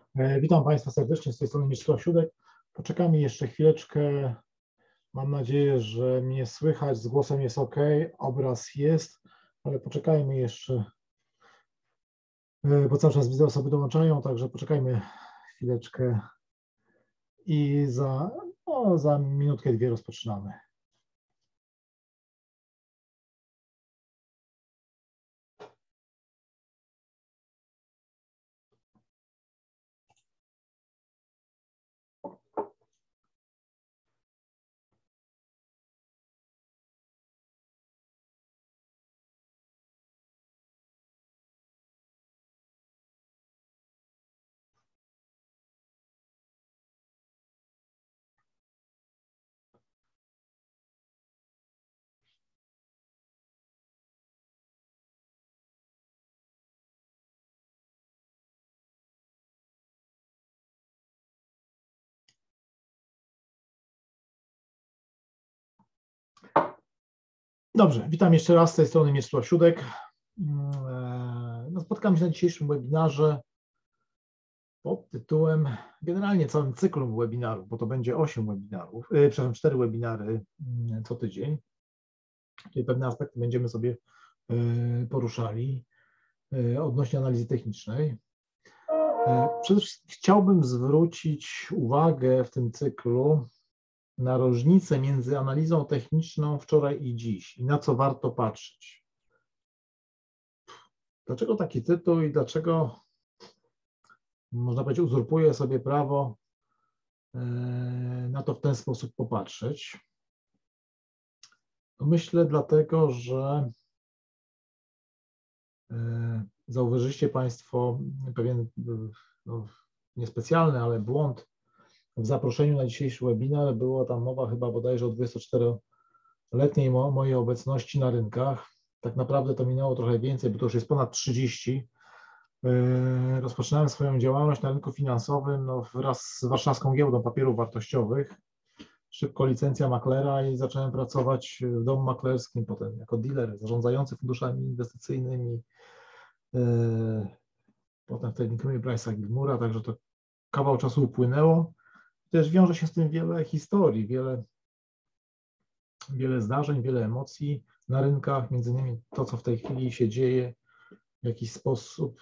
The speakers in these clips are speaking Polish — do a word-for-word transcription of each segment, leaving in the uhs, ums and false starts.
E, Witam Państwa serdecznie, z tej strony Mieczysław Siódek. Poczekamy jeszcze chwileczkę. Mam nadzieję, że mnie słychać, z głosem jest ok, obraz jest, ale poczekajmy jeszcze, e, bo cały czas widzę, osoby dołączają, także poczekajmy chwileczkę i za, no, za minutkę, dwie rozpoczynamy. Dobrze, witam jeszcze raz, z tej strony Mieczysław Siódek. No, spotkamy się na dzisiejszym webinarze pod tytułem, generalnie całym cyklem webinarów, bo to będzie osiem webinarów, yy, przepraszam, cztery webinary yy, co tydzień. Czyli pewne aspekty będziemy sobie yy, poruszali yy, odnośnie analizy technicznej. Yy, przede wszystkim chciałbym zwrócić uwagę w tym cyklu na różnicę między analizą techniczną wczoraj i dziś i na co warto patrzeć. Dlaczego taki tytuł i dlaczego, można powiedzieć, uzurpuję sobie prawo na to w ten sposób popatrzeć? Myślę dlatego, że zauważyliście Państwo pewien, no, niespecjalny, ale błąd w zaproszeniu na dzisiejszy webinar. Było tam mowa chyba bodajże o dwudziestoczteroletniej mo mojej obecności na rynkach. Tak naprawdę to minęło trochę więcej, bo to już jest ponad trzydzieści. Rozpoczynałem swoją działalność na rynku finansowym no, wraz z Warszawską Giełdą Papierów Wartościowych. Szybko licencja maklera i zacząłem pracować w domu maklerskim, potem jako dealer zarządzający funduszami inwestycyjnymi, potem w technikumie Bryce'a Gilmoura, także to kawał czasu upłynęło. Też wiąże się z tym wiele historii, wiele, wiele zdarzeń, wiele emocji na rynkach, między innymi to, co w tej chwili się dzieje, w jakiś sposób,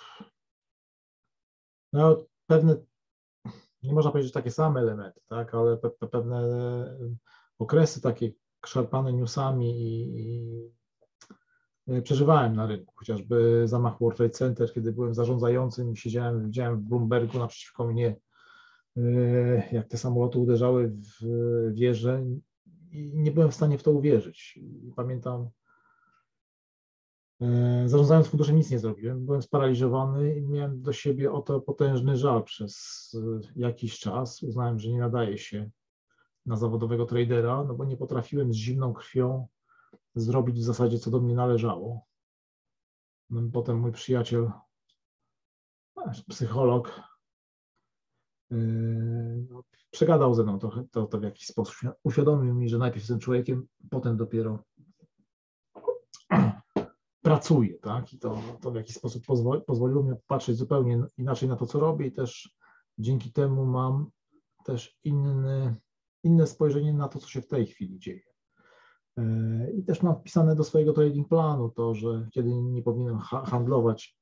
no pewne, nie można powiedzieć takie same elementy, tak, ale pe pe pewne okresy takie szarpane newsami i, i przeżywałem na rynku, chociażby zamach World Trade Center, kiedy byłem zarządzającym, siedziałem, widziałem w Bloombergu naprzeciwko mnie, jak te samoloty uderzały w wieżę i nie byłem w stanie w to uwierzyć. Pamiętam, zarządzając funduszem nic nie zrobiłem, byłem sparaliżowany i miałem do siebie o to potężny żal przez jakiś czas. Uznałem, że nie nadaje się na zawodowego tradera, no bo nie potrafiłem z zimną krwią zrobić w zasadzie, co do mnie należało. Potem mój przyjaciel, psycholog, no, przegadał ze mną trochę to, to w jakiś sposób, uświadomił mi, że najpierw jestem człowiekiem, potem dopiero pracuję, tak? I to, to w jakiś sposób pozwoli, pozwoliło mi patrzeć zupełnie inaczej na to, co robię i też dzięki temu mam też inny, inne spojrzenie na to, co się w tej chwili dzieje. I też mam wpisane do swojego trading planu to, że kiedy nie powinienem handlować,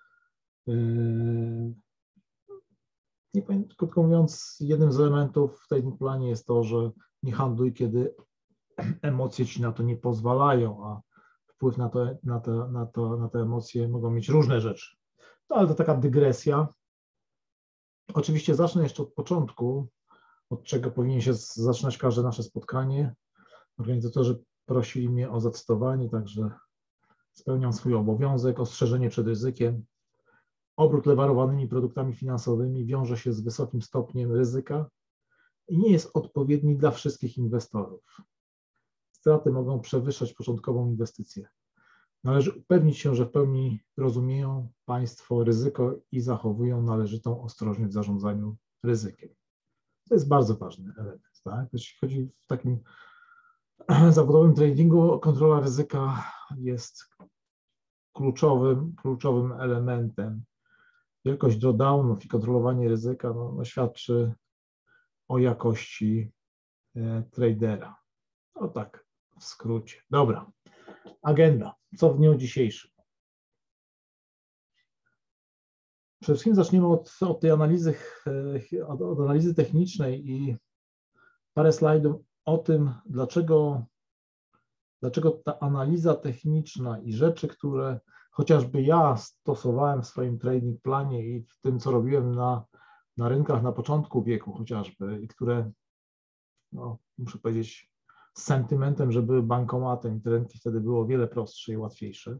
nie powiem, krótko mówiąc, jednym z elementów w trading planie jest to, że nie handluj, kiedy emocje ci na to nie pozwalają, a wpływ na, to, na, to, na, to, na te emocje mogą mieć różne rzeczy. No ale to taka dygresja. Oczywiście zacznę jeszcze od początku, od czego powinien się zaczynać każde nasze spotkanie. Organizatorzy prosili mnie o zacytowanie, także spełniam swój obowiązek. Ostrzeżenie przed ryzykiem. Obrót lewarowanymi produktami finansowymi wiąże się z wysokim stopniem ryzyka i nie jest odpowiedni dla wszystkich inwestorów. Straty mogą przewyższać początkową inwestycję. Należy upewnić się, że w pełni rozumieją Państwo ryzyko i zachowują należytą ostrożność w zarządzaniu ryzykiem. To jest bardzo ważny element. Tak? Jeśli chodzi w takim zawodowym tradingu, kontrola ryzyka jest kluczowym, kluczowym elementem wielkość drawdownów i kontrolowanie ryzyka no, no świadczy o jakości e, tradera. No tak, w skrócie. Dobra, agenda. Co w dniu dzisiejszym? Przede wszystkim zaczniemy od, od tej analizy, od, od analizy technicznej i parę slajdów o tym, dlaczego, dlaczego ta analiza techniczna i rzeczy, które chociażby ja stosowałem w swoim trading planie i w tym, co robiłem na, na rynkach na początku wieku chociażby i które, no, muszę powiedzieć, z sentymentem, że były bankomatem i te rynki wtedy było o wiele prostsze i łatwiejsze.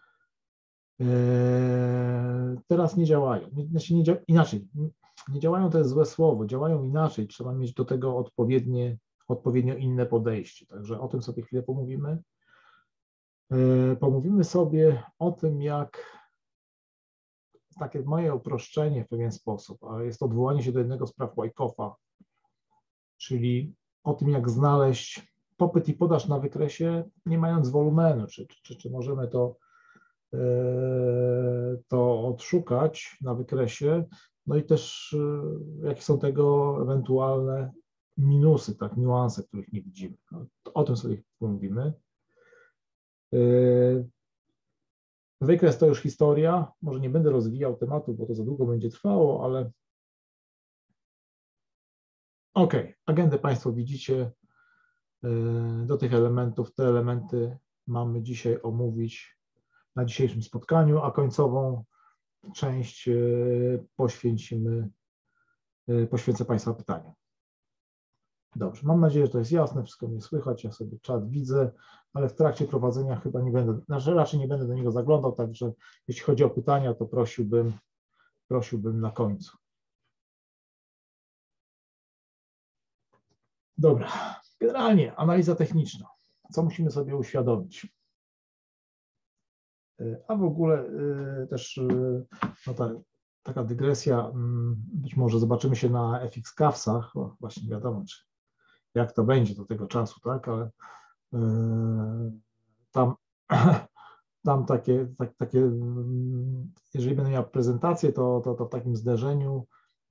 Teraz nie działają. Znaczy nie dzia inaczej, nie działają to jest złe słowo, działają inaczej, trzeba mieć do tego odpowiednie, odpowiednio inne podejście. Także o tym sobie chwilę pomówimy. Pomówimy sobie o tym, jak takie moje uproszczenie w pewien sposób, a jest odwołanie się do jednego z praw Wyckofa, czyli o tym, jak znaleźć popyt i podaż na wykresie, nie mając wolumenu, czy, czy, czy możemy to to odszukać na wykresie, no i też jakie są tego ewentualne minusy, tak, niuanse, których nie widzimy. No, o tym sobie pomówimy. Wykres to już historia, może nie będę rozwijał tematu, bo to za długo będzie trwało, ale ok, agendę Państwo widzicie, do tych elementów, te elementy mamy dzisiaj omówić na dzisiejszym spotkaniu, a końcową część poświęcimy, poświęcę Państwa pytaniom. Dobrze, mam nadzieję, że to jest jasne, wszystko mnie słychać, ja sobie czat widzę, ale w trakcie prowadzenia chyba nie będę, znaczy raczej nie będę do niego zaglądał, także jeśli chodzi o pytania, to prosiłbym, prosiłbym na końcu. Dobra, generalnie analiza techniczna. Co musimy sobie uświadomić? A w ogóle też no ta, taka dygresja, być może zobaczymy się na F X Cavsach, właśnie nie wiadomo, czy, jak to będzie do tego czasu, tak, ale tam, tam takie, tak, takie, jeżeli będę miał prezentację, to, to, to w takim zderzeniu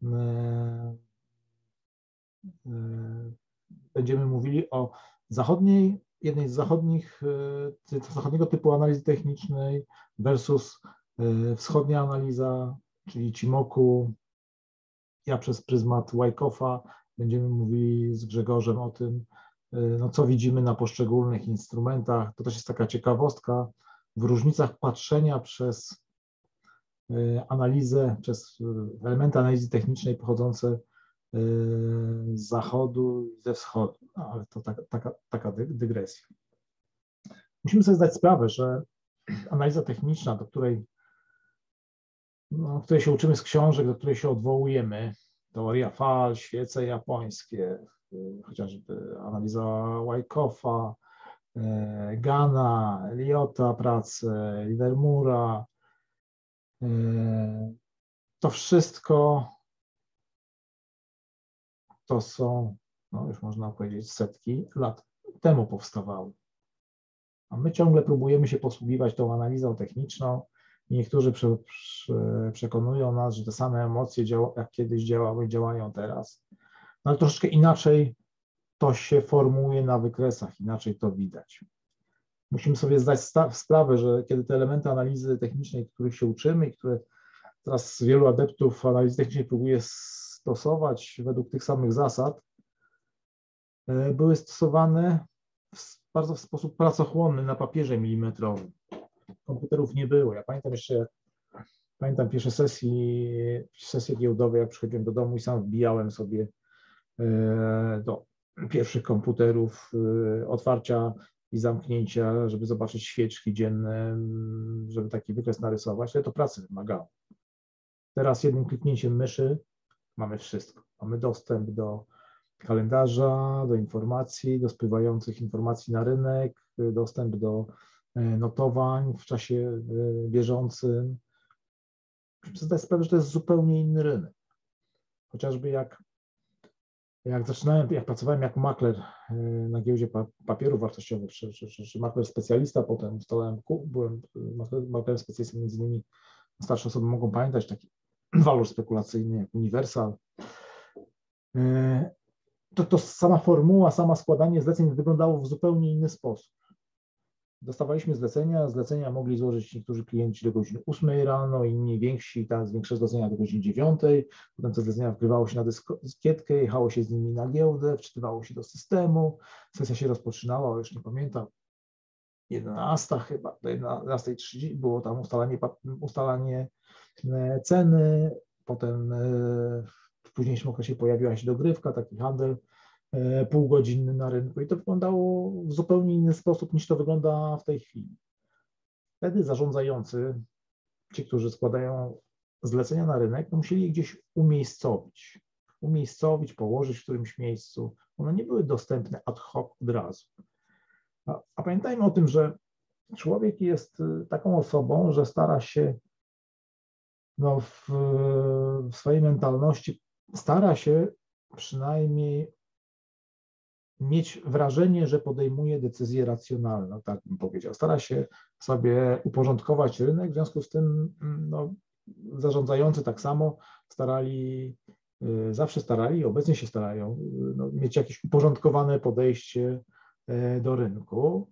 będziemy mówili o zachodniej, jednej z zachodnich, zachodniego typu analizy technicznej versus wschodnia analiza, czyli Ichimoku. Ja przez pryzmat Wyckofa będziemy mówili z Grzegorzem o tym, no, co widzimy na poszczególnych instrumentach. To też jest taka ciekawostka w różnicach patrzenia przez analizę, przez elementy analizy technicznej pochodzące z zachodu i ze wschodu, no, ale to taka, taka, taka dygresja. Musimy sobie zdać sprawę, że analiza techniczna, do której, no, której się uczymy z książek, do której się odwołujemy, teoria fal, świece japońskie, chociażby analiza Wyckofa, Gana, Eliota, prace Livermora, to wszystko to są, no już można powiedzieć, setki lat temu powstawały. A my ciągle próbujemy się posługiwać tą analizą techniczną i niektórzy prze, prze, przekonują nas, że te same emocje, działa, jak kiedyś działały, działają teraz. No ale troszeczkę inaczej to się formułuje na wykresach, inaczej to widać. Musimy sobie zdać sprawę, że kiedy te elementy analizy technicznej, których się uczymy i które teraz wielu adeptów analizy technicznej próbuje stosować według tych samych zasad, były stosowane w bardzo w sposób pracochłonny na papierze milimetrowym. Komputerów nie było. Ja pamiętam jeszcze, pamiętam pierwsze sesji, sesje giełdowe, jak przychodziłem do domu i sam wbijałem sobie do pierwszych komputerów otwarcia i zamknięcia, żeby zobaczyć świeczki dzienne, żeby taki wykres narysować, ale to pracy wymagało. Teraz jednym kliknięciem myszy mamy wszystko. Mamy dostęp do kalendarza, do informacji, do spływających informacji na rynek, dostęp do notowań w czasie bieżącym. Muszę zdać sprawę, że to jest zupełnie inny rynek. Chociażby jak, jak zaczynałem, jak pracowałem jako makler na giełdzie papierów wartościowych, czy, czy, czy, czy makler specjalista, potem stałem, byłem maklerem specjalistą, między innymi starsze osoby mogą pamiętać taki walor spekulacyjny jak Universal. To, to sama formuła, sama składanie zleceń wyglądało w zupełnie inny sposób. Dostawaliśmy zlecenia, zlecenia mogli złożyć niektórzy klienci do godziny ósmej rano, inni więksi, tam większe zlecenia do godziny dziewiątej, potem te zlecenia wgrywało się na dyskietkę, jechało się z nimi na giełdę, wczytywało się do systemu, sesja się rozpoczynała, już nie pamiętam, jedenasta chyba, do jedenastej trzydzieści było tam ustalanie, ustalanie ceny, potem w późniejszym okresie pojawiła się dogrywka, taki handel półgodzinny na rynku i to wyglądało w zupełnie inny sposób niż to wygląda w tej chwili. Wtedy zarządzający, ci, którzy składają zlecenia na rynek, no musieli je gdzieś umiejscowić, umiejscowić, położyć w którymś miejscu. One nie były dostępne ad hoc od razu. A, a pamiętajmy o tym, że człowiek jest taką osobą, że stara się no, w, w swojej mentalności, stara się przynajmniej mieć wrażenie, że podejmuje decyzje racjonalne, tak bym powiedział. Stara się sobie uporządkować rynek, w związku z tym no, zarządzający tak samo starali, zawsze starali, obecnie się starają no, mieć jakieś uporządkowane podejście do rynku,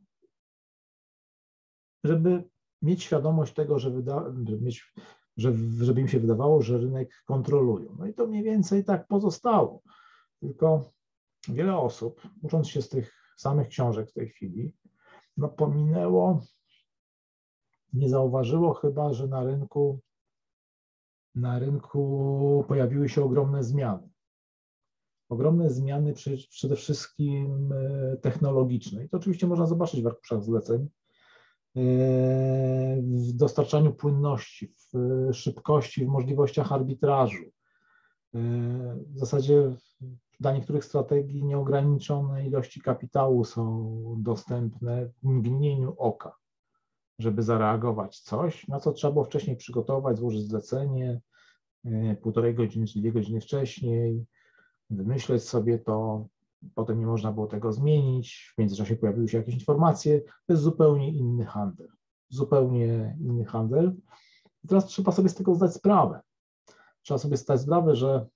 żeby mieć świadomość tego, że wyda, żeby, mieć, że, żeby im się wydawało, że rynek kontrolują. No i to mniej więcej tak pozostało. Tylko wiele osób, ucząc się z tych samych książek w tej chwili, no pominęło, nie zauważyło chyba, że na rynku, na rynku pojawiły się ogromne zmiany. Ogromne zmiany przede wszystkim technologiczne. I to oczywiście można zobaczyć w arkuszach zleceń, w dostarczaniu płynności, w szybkości, w możliwościach arbitrażu. W zasadzie dla niektórych strategii nieograniczone ilości kapitału są dostępne w mgnieniu oka, żeby zareagować coś, na co trzeba było wcześniej przygotować, złożyć zlecenie, półtorej godziny czy dwie godziny wcześniej, wymyśleć sobie to, potem nie można było tego zmienić, w międzyczasie pojawiły się jakieś informacje, to jest zupełnie inny handel, zupełnie inny handel. I teraz trzeba sobie z tego zdać sprawę. Trzeba sobie zdać sprawę, że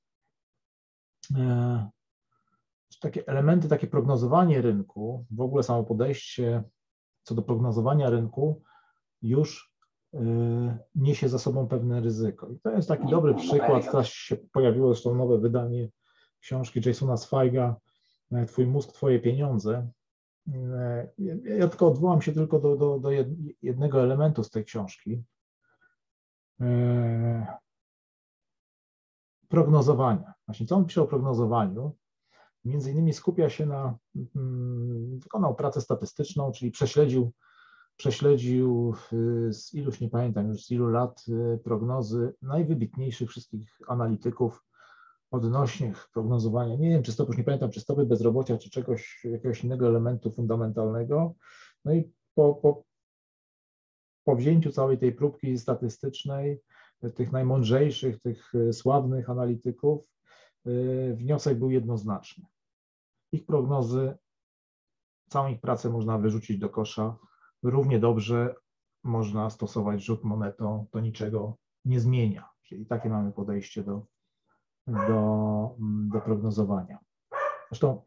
takie elementy, takie prognozowanie rynku, w ogóle samo podejście co do prognozowania rynku już niesie za sobą pewne ryzyko. I to jest taki dobry przykład, teraz się pojawiło zresztą nowe wydanie książki Jasona Zweiga, Twój mózg, Twoje pieniądze. Ja tylko odwołam się tylko do, do, do jednego elementu z tej książki. Prognozowania. Właśnie co on pisze o prognozowaniu? Między innymi skupia się na, wykonał pracę statystyczną, czyli prześledził, prześledził z iluś, nie pamiętam już z ilu lat, prognozy najwybitniejszych wszystkich analityków odnośnie prognozowania. Nie wiem, czy stopy, już nie pamiętam, czy stopy bezrobocia, czy czegoś, jakiegoś innego elementu fundamentalnego. No i po, po, po wzięciu całej tej próbki statystycznej, tych najmądrzejszych, tych sławnych analityków, wniosek był jednoznaczny. Ich prognozy, całą ich pracę można wyrzucić do kosza. Równie dobrze można stosować rzut monetą, to niczego nie zmienia. Czyli takie mamy podejście do, do, do prognozowania. Zresztą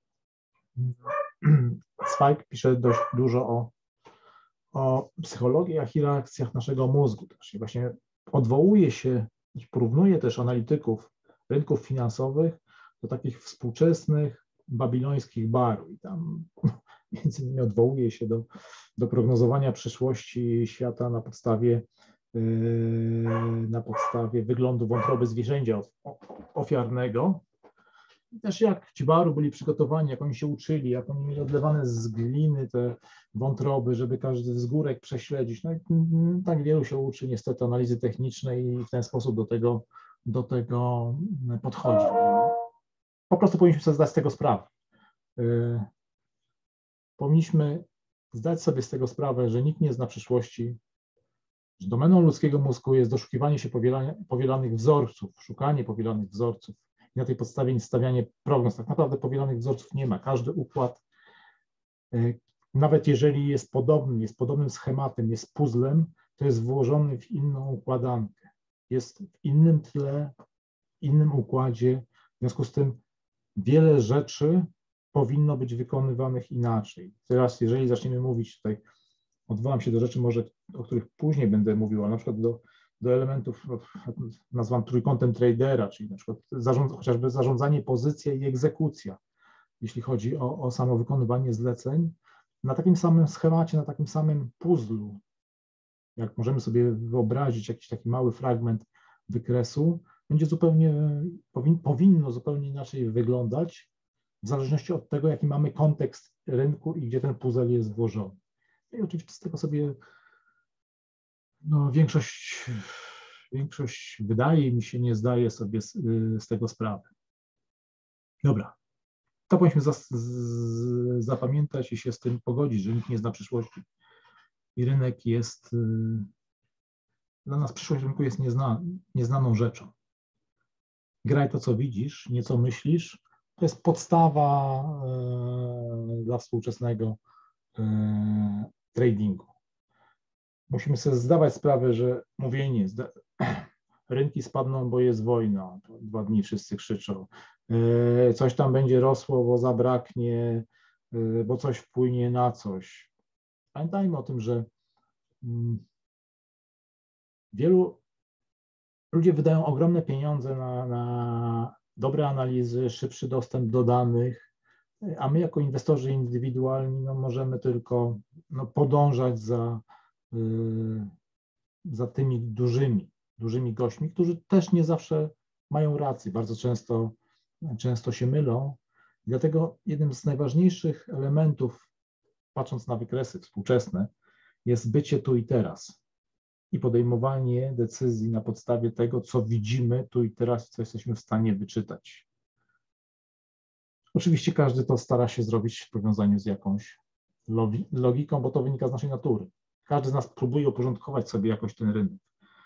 Zweig pisze dość dużo o, o psychologiach i reakcjach naszego mózgu. Czyli właśnie odwołuje się i porównuje też analityków rynków finansowych do takich współczesnych babilońskich baru. I tam między innymi odwołuje się do, do prognozowania przyszłości świata na podstawie, yy, na podstawie wyglądu wątroby zwierzęcia ofiarnego. I też jak ci baru byli przygotowani, jak oni się uczyli, jak oni mieli odlewane z gliny te wątroby, żeby każdy wzgórek prześledzić. No i tak wielu się uczy niestety analizy technicznej i w ten sposób do tego do tego podchodzi. Po prostu powinniśmy sobie zdać z tego sprawę. Powinniśmy zdać sobie z tego sprawę, że nikt nie zna przyszłości, że domeną ludzkiego mózgu jest doszukiwanie się powielanych wzorców, szukanie powielanych wzorców i na tej podstawie stawianie prognoz. Tak naprawdę powielanych wzorców nie ma. Każdy układ, nawet jeżeli jest podobny, jest podobnym schematem, jest puzzlem, to jest włożony w inną układankę. jest w innym tle, w innym układzie, w związku z tym wiele rzeczy powinno być wykonywanych inaczej. Teraz, jeżeli zaczniemy mówić tutaj, odwołam się do rzeczy może, o których później będę mówił, ale na przykład do, do elementów, nazwam trójkątem tradera, czyli na przykład zarząd, chociażby zarządzanie, pozycja i egzekucja, jeśli chodzi o, o samo wykonywanie zleceń, na takim samym schemacie, na takim samym puzzlu, jak możemy sobie wyobrazić jakiś taki mały fragment wykresu, będzie zupełnie, powin, powinno zupełnie inaczej wyglądać, w zależności od tego, jaki mamy kontekst rynku i gdzie ten puzzle jest włożony. I oczywiście z tego sobie no, większość, większość wydaje mi się, nie zdaje sobie z, z tego sprawy. Dobra, to powinniśmy za, z, zapamiętać i się z tym pogodzić, że nikt nie zna przyszłości. I rynek jest, dla nas przyszłość rynku jest niezna, nieznaną rzeczą. Graj to, co widzisz, nie co myślisz. To jest podstawa e, dla współczesnego e, tradingu. Musimy sobie zdawać sprawę, że mówienie, zda, rynki spadną, bo jest wojna, dwa dni wszyscy krzyczą, e, coś tam będzie rosło, bo zabraknie, e, bo coś wpłynie na coś. Pamiętajmy o tym, że mm, wielu ludzie wydają ogromne pieniądze na, na dobre analizy, szybszy dostęp do danych, a my jako inwestorzy indywidualni no, możemy tylko no, podążać za, yy, za tymi dużymi, dużymi gośćmi, którzy też nie zawsze mają rację, bardzo często, często się mylą. Dlatego jednym z najważniejszych elementów, patrząc na wykresy współczesne, jest bycie tu i teraz i podejmowanie decyzji na podstawie tego, co widzimy tu i teraz, co jesteśmy w stanie wyczytać. Oczywiście każdy to stara się zrobić w powiązaniu z jakąś logiką, bo to wynika z naszej natury. Każdy z nas próbuje uporządkować sobie jakoś ten rynek,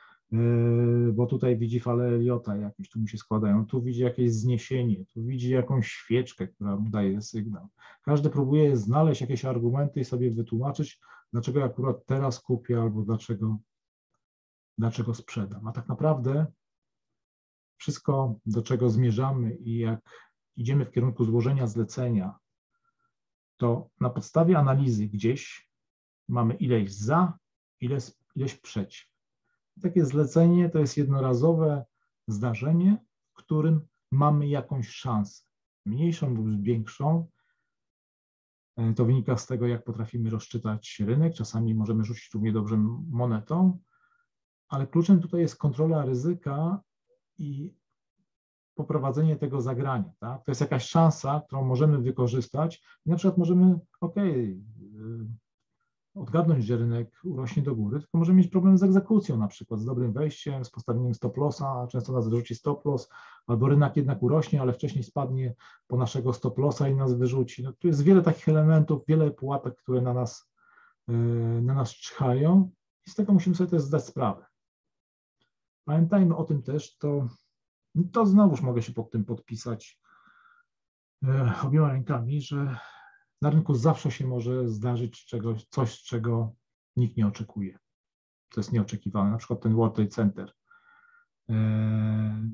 bo tutaj widzi falę Eliota jakieś, tu mu się składają, tu widzi jakieś zniesienie, tu widzi jakąś świeczkę, która mu daje sygnał. Każdy próbuje znaleźć jakieś argumenty i sobie wytłumaczyć, dlaczego akurat teraz kupię albo dlaczego dlaczego sprzedam. A tak naprawdę wszystko, do czego zmierzamy i jak idziemy w kierunku złożenia zlecenia, to na podstawie analizy gdzieś mamy ileś za, ileś, ileś przeciw. Takie zlecenie to jest jednorazowe zdarzenie, w którym mamy jakąś szansę, mniejszą lub większą. To wynika z tego, jak potrafimy rozczytać rynek. Czasami możemy rzucić równie dobrze monetą, ale kluczem tutaj jest kontrola ryzyka i poprowadzenie tego zagrania. Tak? To jest jakaś szansa, którą możemy wykorzystać. I na przykład możemy, ok, odgadnąć, że rynek urośnie do góry, tylko możemy mieć problem z egzekucją, na przykład z dobrym wejściem, z postawieniem stop lossa, często nas wyrzuci stop loss, albo rynek jednak urośnie, ale wcześniej spadnie po naszego stop lossa i nas wyrzuci. No, tu jest wiele takich elementów, wiele pułapek, które na nas, na nas czyhają i z tego musimy sobie też zdać sprawę. Pamiętajmy o tym też, to, to znowuż mogę się pod tym podpisać e, obiema rękami, że na rynku zawsze się może zdarzyć czegoś, coś, czego nikt nie oczekuje. To jest nieoczekiwane, na przykład ten World Trade Center. E,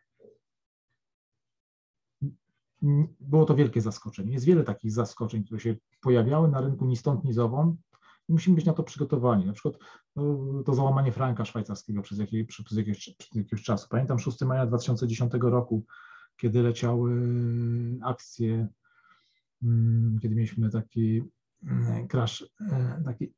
było to wielkie zaskoczenie. Jest wiele takich zaskoczeń, które się pojawiały na rynku ni stąd, ni zowąd. Musimy być na to przygotowani. Na przykład no, to załamanie franka szwajcarskiego przez, jakiej, przez, jakiegoś, przez jakiegoś czasu. Pamiętam szóstego maja dwa tysiące dziesiątego roku, kiedy leciały akcje, kiedy mieliśmy taki crash, taki,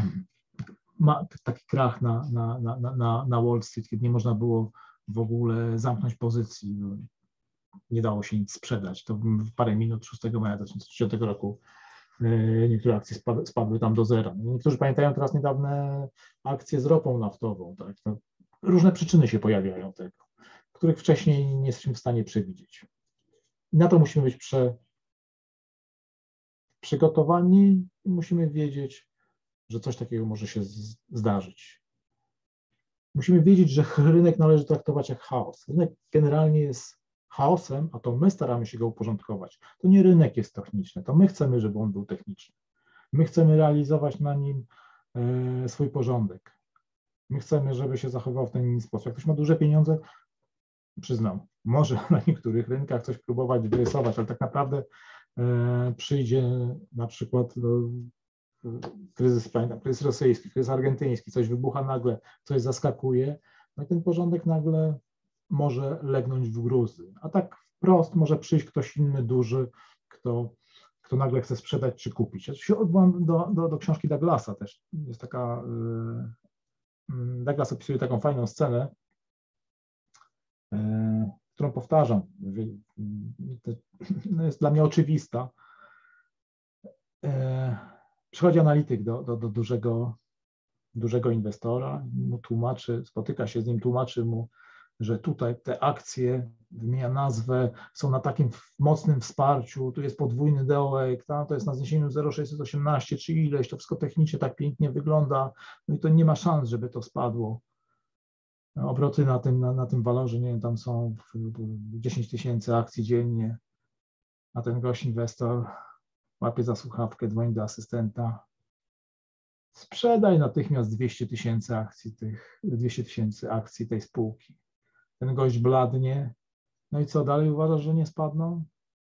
taki krach na, na, na, na, na Wall Street, kiedy nie można było w ogóle zamknąć pozycji. Nie dało się nic sprzedać. To w parę minut szóstego maja dwa tysiące dziesiątego roku niektóre akcje spadły, spadły tam do zera. Niektórzy pamiętają teraz niedawne akcje z ropą naftową. Tak? To różne przyczyny się pojawiają tego, których wcześniej nie jesteśmy w stanie przewidzieć. I na to musimy być prze, przygotowani i musimy wiedzieć, że coś takiego może się z, zdarzyć. Musimy wiedzieć, że rynek należy traktować jak chaos. Rynek generalnie jest chaosem, a to my staramy się go uporządkować. To nie rynek jest techniczny, to my chcemy, żeby on był techniczny. My chcemy realizować na nim e, swój porządek. My chcemy, żeby się zachował w ten inny sposób. Jak ktoś ma duże pieniądze, przyznam, może na niektórych rynkach coś próbować wyrysować, ale tak naprawdę e, przyjdzie na przykład no, kryzys, pamiętam, kryzys rosyjski, kryzys argentyński, coś wybucha nagle, coś zaskakuje, no i ten porządek nagle może legnąć w gruzy. A tak wprost może przyjść ktoś inny duży, kto, kto nagle chce sprzedać czy kupić. Ja się odwołam do, do, do książki Douglasa też. Jest taka, yy, Douglas opisuje taką fajną scenę, yy, którą powtarzam, no jest dla mnie oczywista. Yy, przychodzi analityk do, do, do dużego, dużego inwestora, mu tłumaczy, spotyka się z nim, tłumaczy mu, że tutaj te akcje, wymienia nazwę, są na takim mocnym wsparciu, tu jest podwójny dołek, to jest na zniesieniu zero przecinek sześćset osiemnaście czy ileś, to wszystko technicznie tak pięknie wygląda, no i to nie ma szans, żeby to spadło. Obroty na tym, na, na tym walorze, nie wiem, tam są dziesięć tysięcy akcji dziennie, a ten gość inwestor łapie za słuchawkę, dzwoni do asystenta, sprzedaj natychmiast dwieście tysięcy akcji tych, dwieście tysięcy akcji tej spółki. Ten gość bladnie, no i co dalej, uważasz, że nie spadną?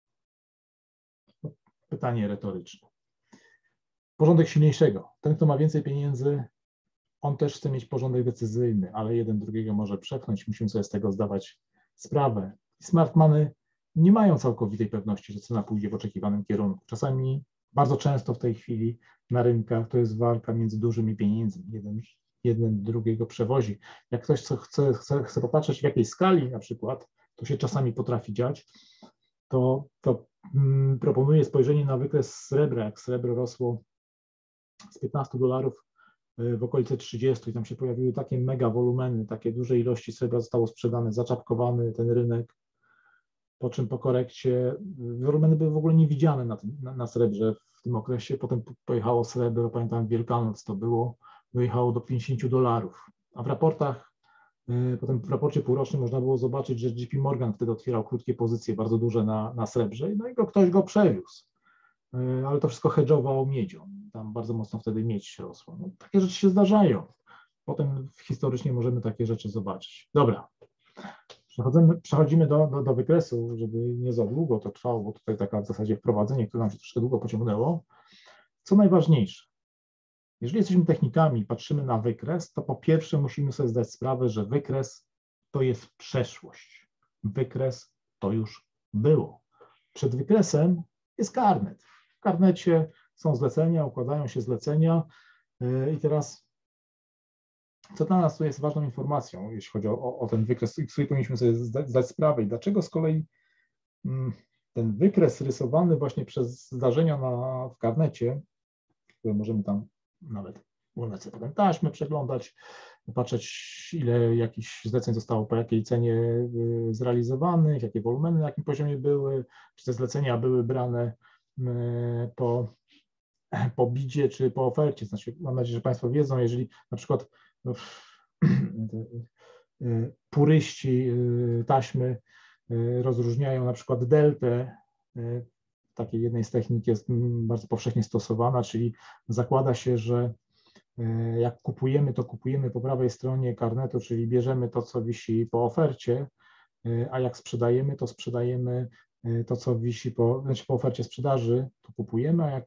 Pytanie retoryczne. Porządek silniejszego. Ten, kto ma więcej pieniędzy, on też chce mieć porządek decyzyjny, ale jeden drugiego może przepchnąć, musimy sobie z tego zdawać sprawę. Smartmany nie mają całkowitej pewności, że cena pójdzie w oczekiwanym kierunku. Czasami, bardzo często w tej chwili na rynkach to jest walka między dużymi pieniędzmi. Jeden, jeden drugiego przewozi. Jak ktoś chce, chce, chce popatrzeć w jakiej skali na przykład, to się czasami potrafi dziać, to, to mm, proponuję spojrzenie na wykres srebra. Jak srebro rosło z piętnastu dolarów w okolice trzydziestu i tam się pojawiły takie mega wolumeny, takie duże ilości srebra zostało sprzedane, zaczapkowany ten rynek, po czym po korekcie wolumeny były w ogóle niewidziane na, tym, na, na srebrze w tym okresie, potem pojechało srebro, pamiętam Wielkanoc to było, dojechało do pięćdziesięciu dolarów, a w raportach, potem w raporcie półrocznym można było zobaczyć, że J P Morgan wtedy otwierał krótkie pozycje bardzo duże na, na srebrze, no i go, ktoś go przewiózł, ale to wszystko hedżowało miedzią, tam bardzo mocno wtedy miedź rosła. No, takie rzeczy się zdarzają, potem historycznie możemy takie rzeczy zobaczyć. Dobra. Przechodzimy, przechodzimy do, do, do wykresu, żeby nie za długo to trwało, bo tutaj taka w zasadzie wprowadzenie, które nam się troszkę długo pociągnęło. Co najważniejsze, jeżeli jesteśmy technikami i patrzymy na wykres, to po pierwsze musimy sobie zdać sprawę, że wykres to jest przeszłość. Wykres to już było. Przed wykresem jest karnet. W karnecie są zlecenia, układają się zlecenia i teraz co dla nas tu jest ważną informacją, jeśli chodzi o, o ten wykres, z której powinniśmy sobie zdać, zdać sprawę i dlaczego z kolei ten wykres rysowany właśnie przez zdarzenia na, w karnecie, które możemy tam nawet ułożyć sobie potem taśmy przeglądać, patrzeć ile jakichś zleceń zostało po jakiej cenie zrealizowanych, jakie wolumeny na jakim poziomie były, czy te zlecenia były brane po, po bidzie czy po ofercie. Znaczy, mam nadzieję, że Państwo wiedzą, jeżeli na przykład puryści taśmy rozróżniają na przykład deltę, takiej jednej z technik jest bardzo powszechnie stosowana, czyli zakłada się, że jak kupujemy, to kupujemy po prawej stronie karnetu, czyli bierzemy to, co wisi po ofercie, a jak sprzedajemy, to sprzedajemy to, co wisi po, znaczy po ofercie sprzedaży, to kupujemy, a jak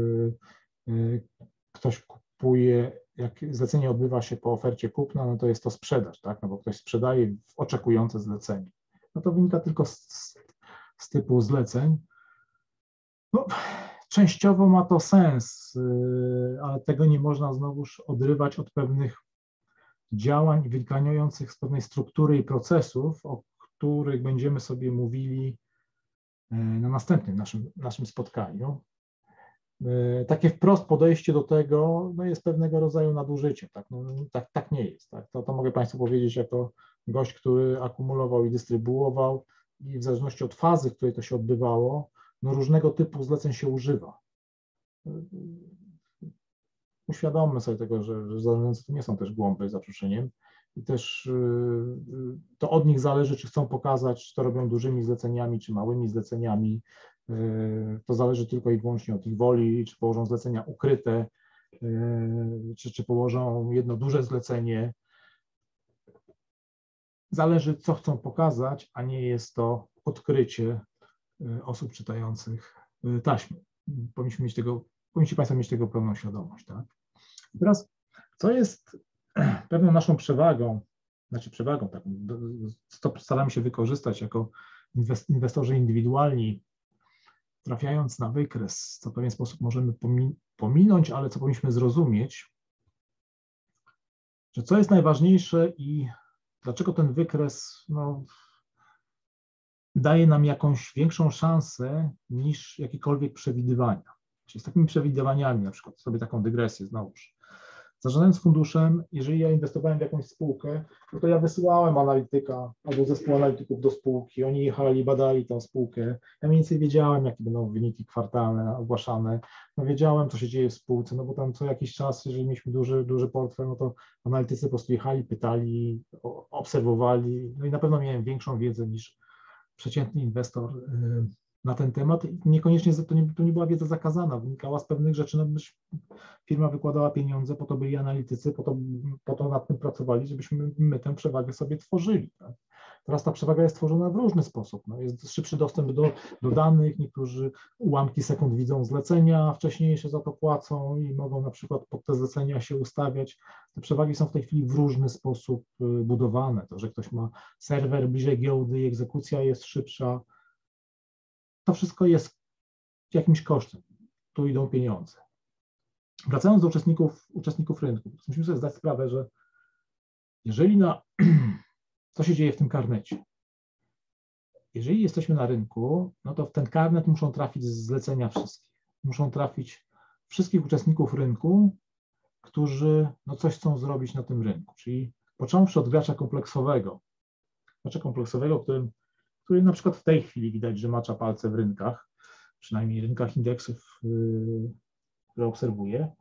ktoś kupuje, jak zlecenie odbywa się po ofercie kupna, no to jest to sprzedaż, tak, no bo ktoś sprzedaje w oczekujące zlecenie. No to wynika tylko z, z, z typu zleceń. No, częściowo ma to sens, ale tego nie można znowuż odrywać od pewnych działań wynikających z pewnej struktury i procesów, o których będziemy sobie mówili na następnym naszym, naszym spotkaniu. Takie wprost podejście do tego no jest pewnego rodzaju nadużyciem. Tak, no, tak, tak nie jest. Tak? To, to mogę Państwu powiedzieć jako gość, który akumulował i dystrybuował i w zależności od fazy, w której to się odbywało, no różnego typu zleceń się używa. Uświadommy sobie tego, że, że zarządcy to nie są też głąby za przeproszeniem i też yy, to od nich zależy, czy chcą pokazać, czy to robią dużymi zleceniami, czy małymi zleceniami. Yy, to zależy tylko i wyłącznie od ich woli, czy położą zlecenia ukryte, czy, czy położą jedno duże zlecenie. Zależy, co chcą pokazać, a nie jest to odkrycie osób czytających taśmy. Powinniśmy mieć tego, powinniście Państwo mieć tego pełną świadomość. Tak? I teraz, co jest pewną naszą przewagą, znaczy przewagą, tak, co staramy się wykorzystać jako inwestorzy indywidualni, trafiając na wykres, co w pewien sposób możemy pominąć, ale co powinniśmy zrozumieć, że co jest najważniejsze i dlaczego ten wykres no, daje nam jakąś większą szansę niż jakiekolwiek przewidywania. Czyli z takimi przewidywaniami, na przykład sobie taką dygresję znowuż. Zarządzając funduszem, jeżeli ja inwestowałem w jakąś spółkę, to ja wysyłałem analityka albo zespół analityków do spółki, oni jechali, badali tę spółkę, ja mniej więcej wiedziałem, jakie będą wyniki kwartalne ogłaszane, no wiedziałem, co się dzieje w spółce, no bo tam co jakiś czas, jeżeli mieliśmy duży, duży portfel, no to analitycy po prostu jechali, pytali, obserwowali, no i na pewno miałem większą wiedzę niż przeciętny inwestor na ten temat. Niekoniecznie to nie, to nie była wiedza zakazana, wynikała z pewnych rzeczy, no, firma wykładała pieniądze, po to byli analitycy, po to, po to nad tym pracowali, żebyśmy my tę przewagę sobie tworzyli. Tak? Teraz ta przewaga jest tworzona w różny sposób. No, jest szybszy dostęp do, do danych, niektórzy ułamki sekund widzą zlecenia, wcześniejsze za to płacą i mogą na przykład pod te zlecenia się ustawiać. Te przewagi są w tej chwili w różny sposób budowane. To, że ktoś ma serwer bliżej giełdy i egzekucja jest szybsza, to wszystko jest jakimś kosztem. Tu idą pieniądze. Wracając do uczestników, uczestników rynku, musimy sobie zdać sprawę, że jeżeli na co się dzieje w tym karnecie, jeżeli jesteśmy na rynku, no to w ten karnet muszą trafić zlecenia wszystkich. Muszą trafić wszystkich uczestników rynku, którzy no coś chcą zrobić na tym rynku, czyli począwszy od gracza kompleksowego, gracza kompleksowego, którym, który na przykład w tej chwili widać, że macza palce w rynkach, przynajmniej rynkach indeksów, yy, które obserwuję.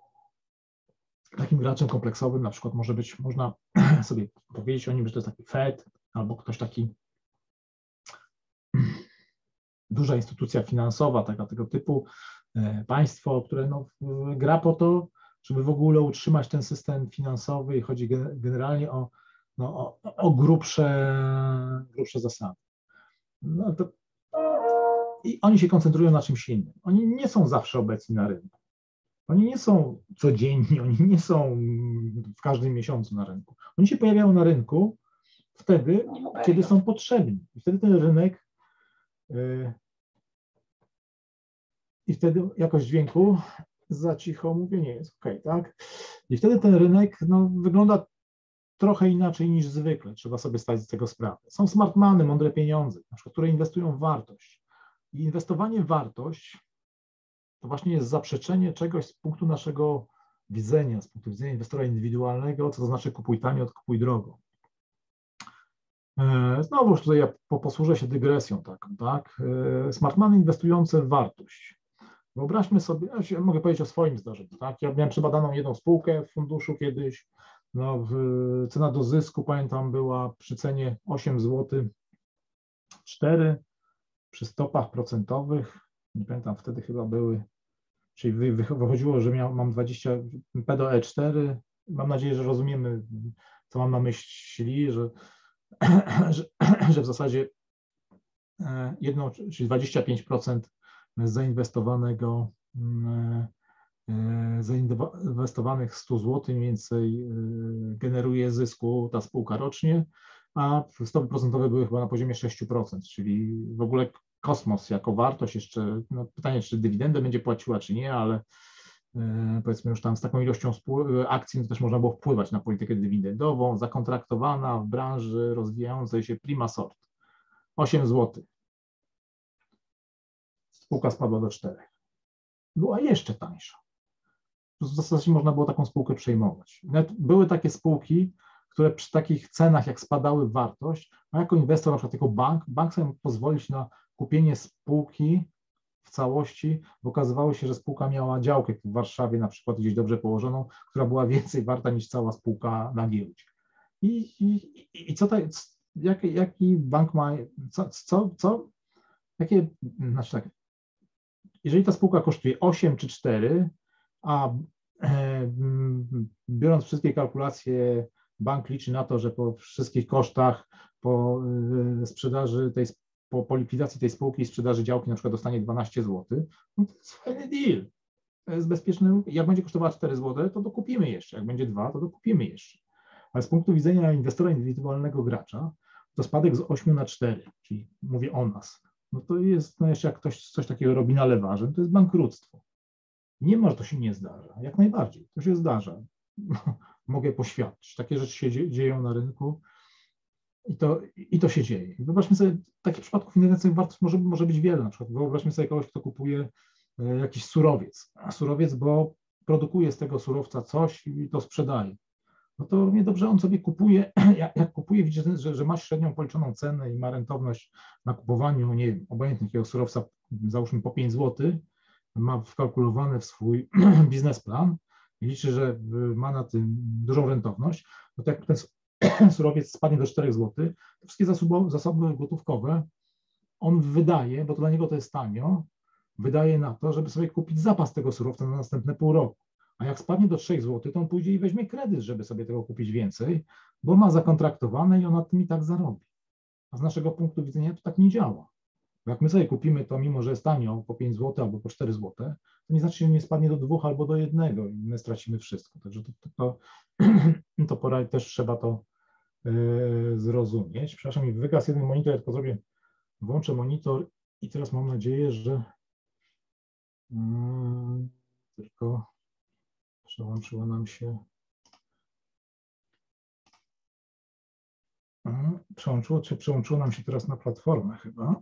Takim graczem kompleksowym na przykład może być, można sobie powiedzieć o nim, że to jest taki Fed albo ktoś taki duża instytucja finansowa, taka, tego typu państwo, które no, gra po to, żeby w ogóle utrzymać ten system finansowy i chodzi generalnie o, no, o, o grubsze, grubsze zasady. No to, i oni się koncentrują na czymś innym. Oni nie są zawsze obecni na rynku. Oni nie są codzienni, oni nie są w każdym miesiącu na rynku. Oni się pojawiają na rynku wtedy, kiedy są potrzebni. I wtedy ten rynek yy, i wtedy jakość dźwięku za cicho mówienie jest ok, tak? I wtedy ten rynek no, wygląda trochę inaczej niż zwykle. Trzeba sobie zdać z tego sprawę. Są smartmany, mądre pieniądze, na przykład, które inwestują w wartość. I inwestowanie w wartość to właśnie jest zaprzeczenie czegoś z punktu naszego widzenia, z punktu widzenia inwestora indywidualnego, co to znaczy kupuj tanio, kupuj drogo. Znowuż tutaj ja posłużę się dygresją taką, tak? Smartmany inwestujące w wartość. Wyobraźmy sobie, ja mogę powiedzieć o swoim zdarzeniu, tak? Ja miałem przebadaną jedną spółkę w funduszu kiedyś, no, cena do zysku, pamiętam, była przy cenie osiem złotych cztery, przy stopach procentowych, nie pamiętam, wtedy chyba były, czyli wychodziło, że miał, mam dwadzieścia, P do E cztery, mam nadzieję, że rozumiemy, co mam na myśli, że, że, że w zasadzie jedno, czyli dwadzieścia pięć procent zainwestowanego, zainwestowanych sto złotych mniej więcej generuje zysku ta spółka rocznie, a stopy procentowe były chyba na poziomie sześć procent, czyli w ogóle kosmos jako wartość jeszcze, no pytanie, czy dywidendę będzie płaciła, czy nie, ale powiedzmy już tam z taką ilością akcji to też można było wpływać na politykę dywidendową, zakontraktowana w branży rozwijającej się prima sort. osiem złotych. Spółka spadła do czterech. Była jeszcze tańsza. W zasadzie można było taką spółkę przejmować. Nawet były takie spółki, które przy takich cenach, jak spadały w wartość, a jako inwestor, na przykład jako bank, bank sobie mógł pozwolić na kupienie spółki w całości, bo okazywało się, że spółka miała działkę w Warszawie, na przykład gdzieś dobrze położoną, która była więcej warta niż cała spółka na giełdzie. I, i, i co to, jaki, jaki bank ma, co, co, co jakie, znaczy tak, jeżeli ta spółka kosztuje osiem czy cztery, a biorąc wszystkie kalkulacje, bank liczy na to, że po wszystkich kosztach, po sprzedaży tej, po, po likwidacji tej spółki i sprzedaży działki na przykład dostanie dwanaście złotych, no to jest fajny deal. To jest bezpieczny. Jak będzie kosztowała cztery złote, to dokupimy jeszcze. Jak będzie dwa, to dokupimy jeszcze. Ale z punktu widzenia inwestora indywidualnego gracza, to spadek z ośmiu na cztery, czyli mówię o nas, no to jest, no jeszcze jak ktoś coś takiego robi na lewarze, to jest bankructwo. Nie ma, że to się nie zdarza. Jak najbardziej, to się zdarza. Mogę poświadczyć. Takie rzeczy się dzieją na rynku i to, i to się dzieje. Wyobraźmy sobie, takich przypadków inwestycyjnych wartość może, może być wiele. Na przykład wyobraźmy sobie kogoś, kto kupuje jakiś surowiec, a surowiec, bo produkuje z tego surowca coś i to sprzedaje. No to równie dobrze on sobie kupuje, jak, jak kupuje, widzi, że, że ma średnią policzoną cenę i ma rentowność na kupowaniu, nie wiem, obojętnie jakiego surowca, załóżmy po pięć złotych, ma wkalkulowany w swój biznesplan i liczy, że ma na tym dużą rentowność, no to jak ten surowiec spadnie do czterech złotych, to wszystkie zasoby, zasoby gotówkowe on wydaje, bo to dla niego to jest tanio, wydaje na to, żeby sobie kupić zapas tego surowca na następne pół roku. A jak spadnie do trzech złotych, to on pójdzie i weźmie kredyt, żeby sobie tego kupić więcej, bo ma zakontraktowane i on na tym i tak zarobi. A z naszego punktu widzenia to tak nie działa. Jak my sobie kupimy to, mimo że jest tanio, po pięć złotych albo po cztery złote, to nie znaczy, że nie spadnie do dwóch albo do jednego i my stracimy wszystko. Także to, to, to, to pora, też trzeba to yy, zrozumieć. Przepraszam, mi wygasł jeden monitor, ja tylko zrobię, włączę monitor i teraz mam nadzieję, że yy, tylko przełączyło nam się. Przełączyło, czy przełączyło nam się teraz na platformę chyba.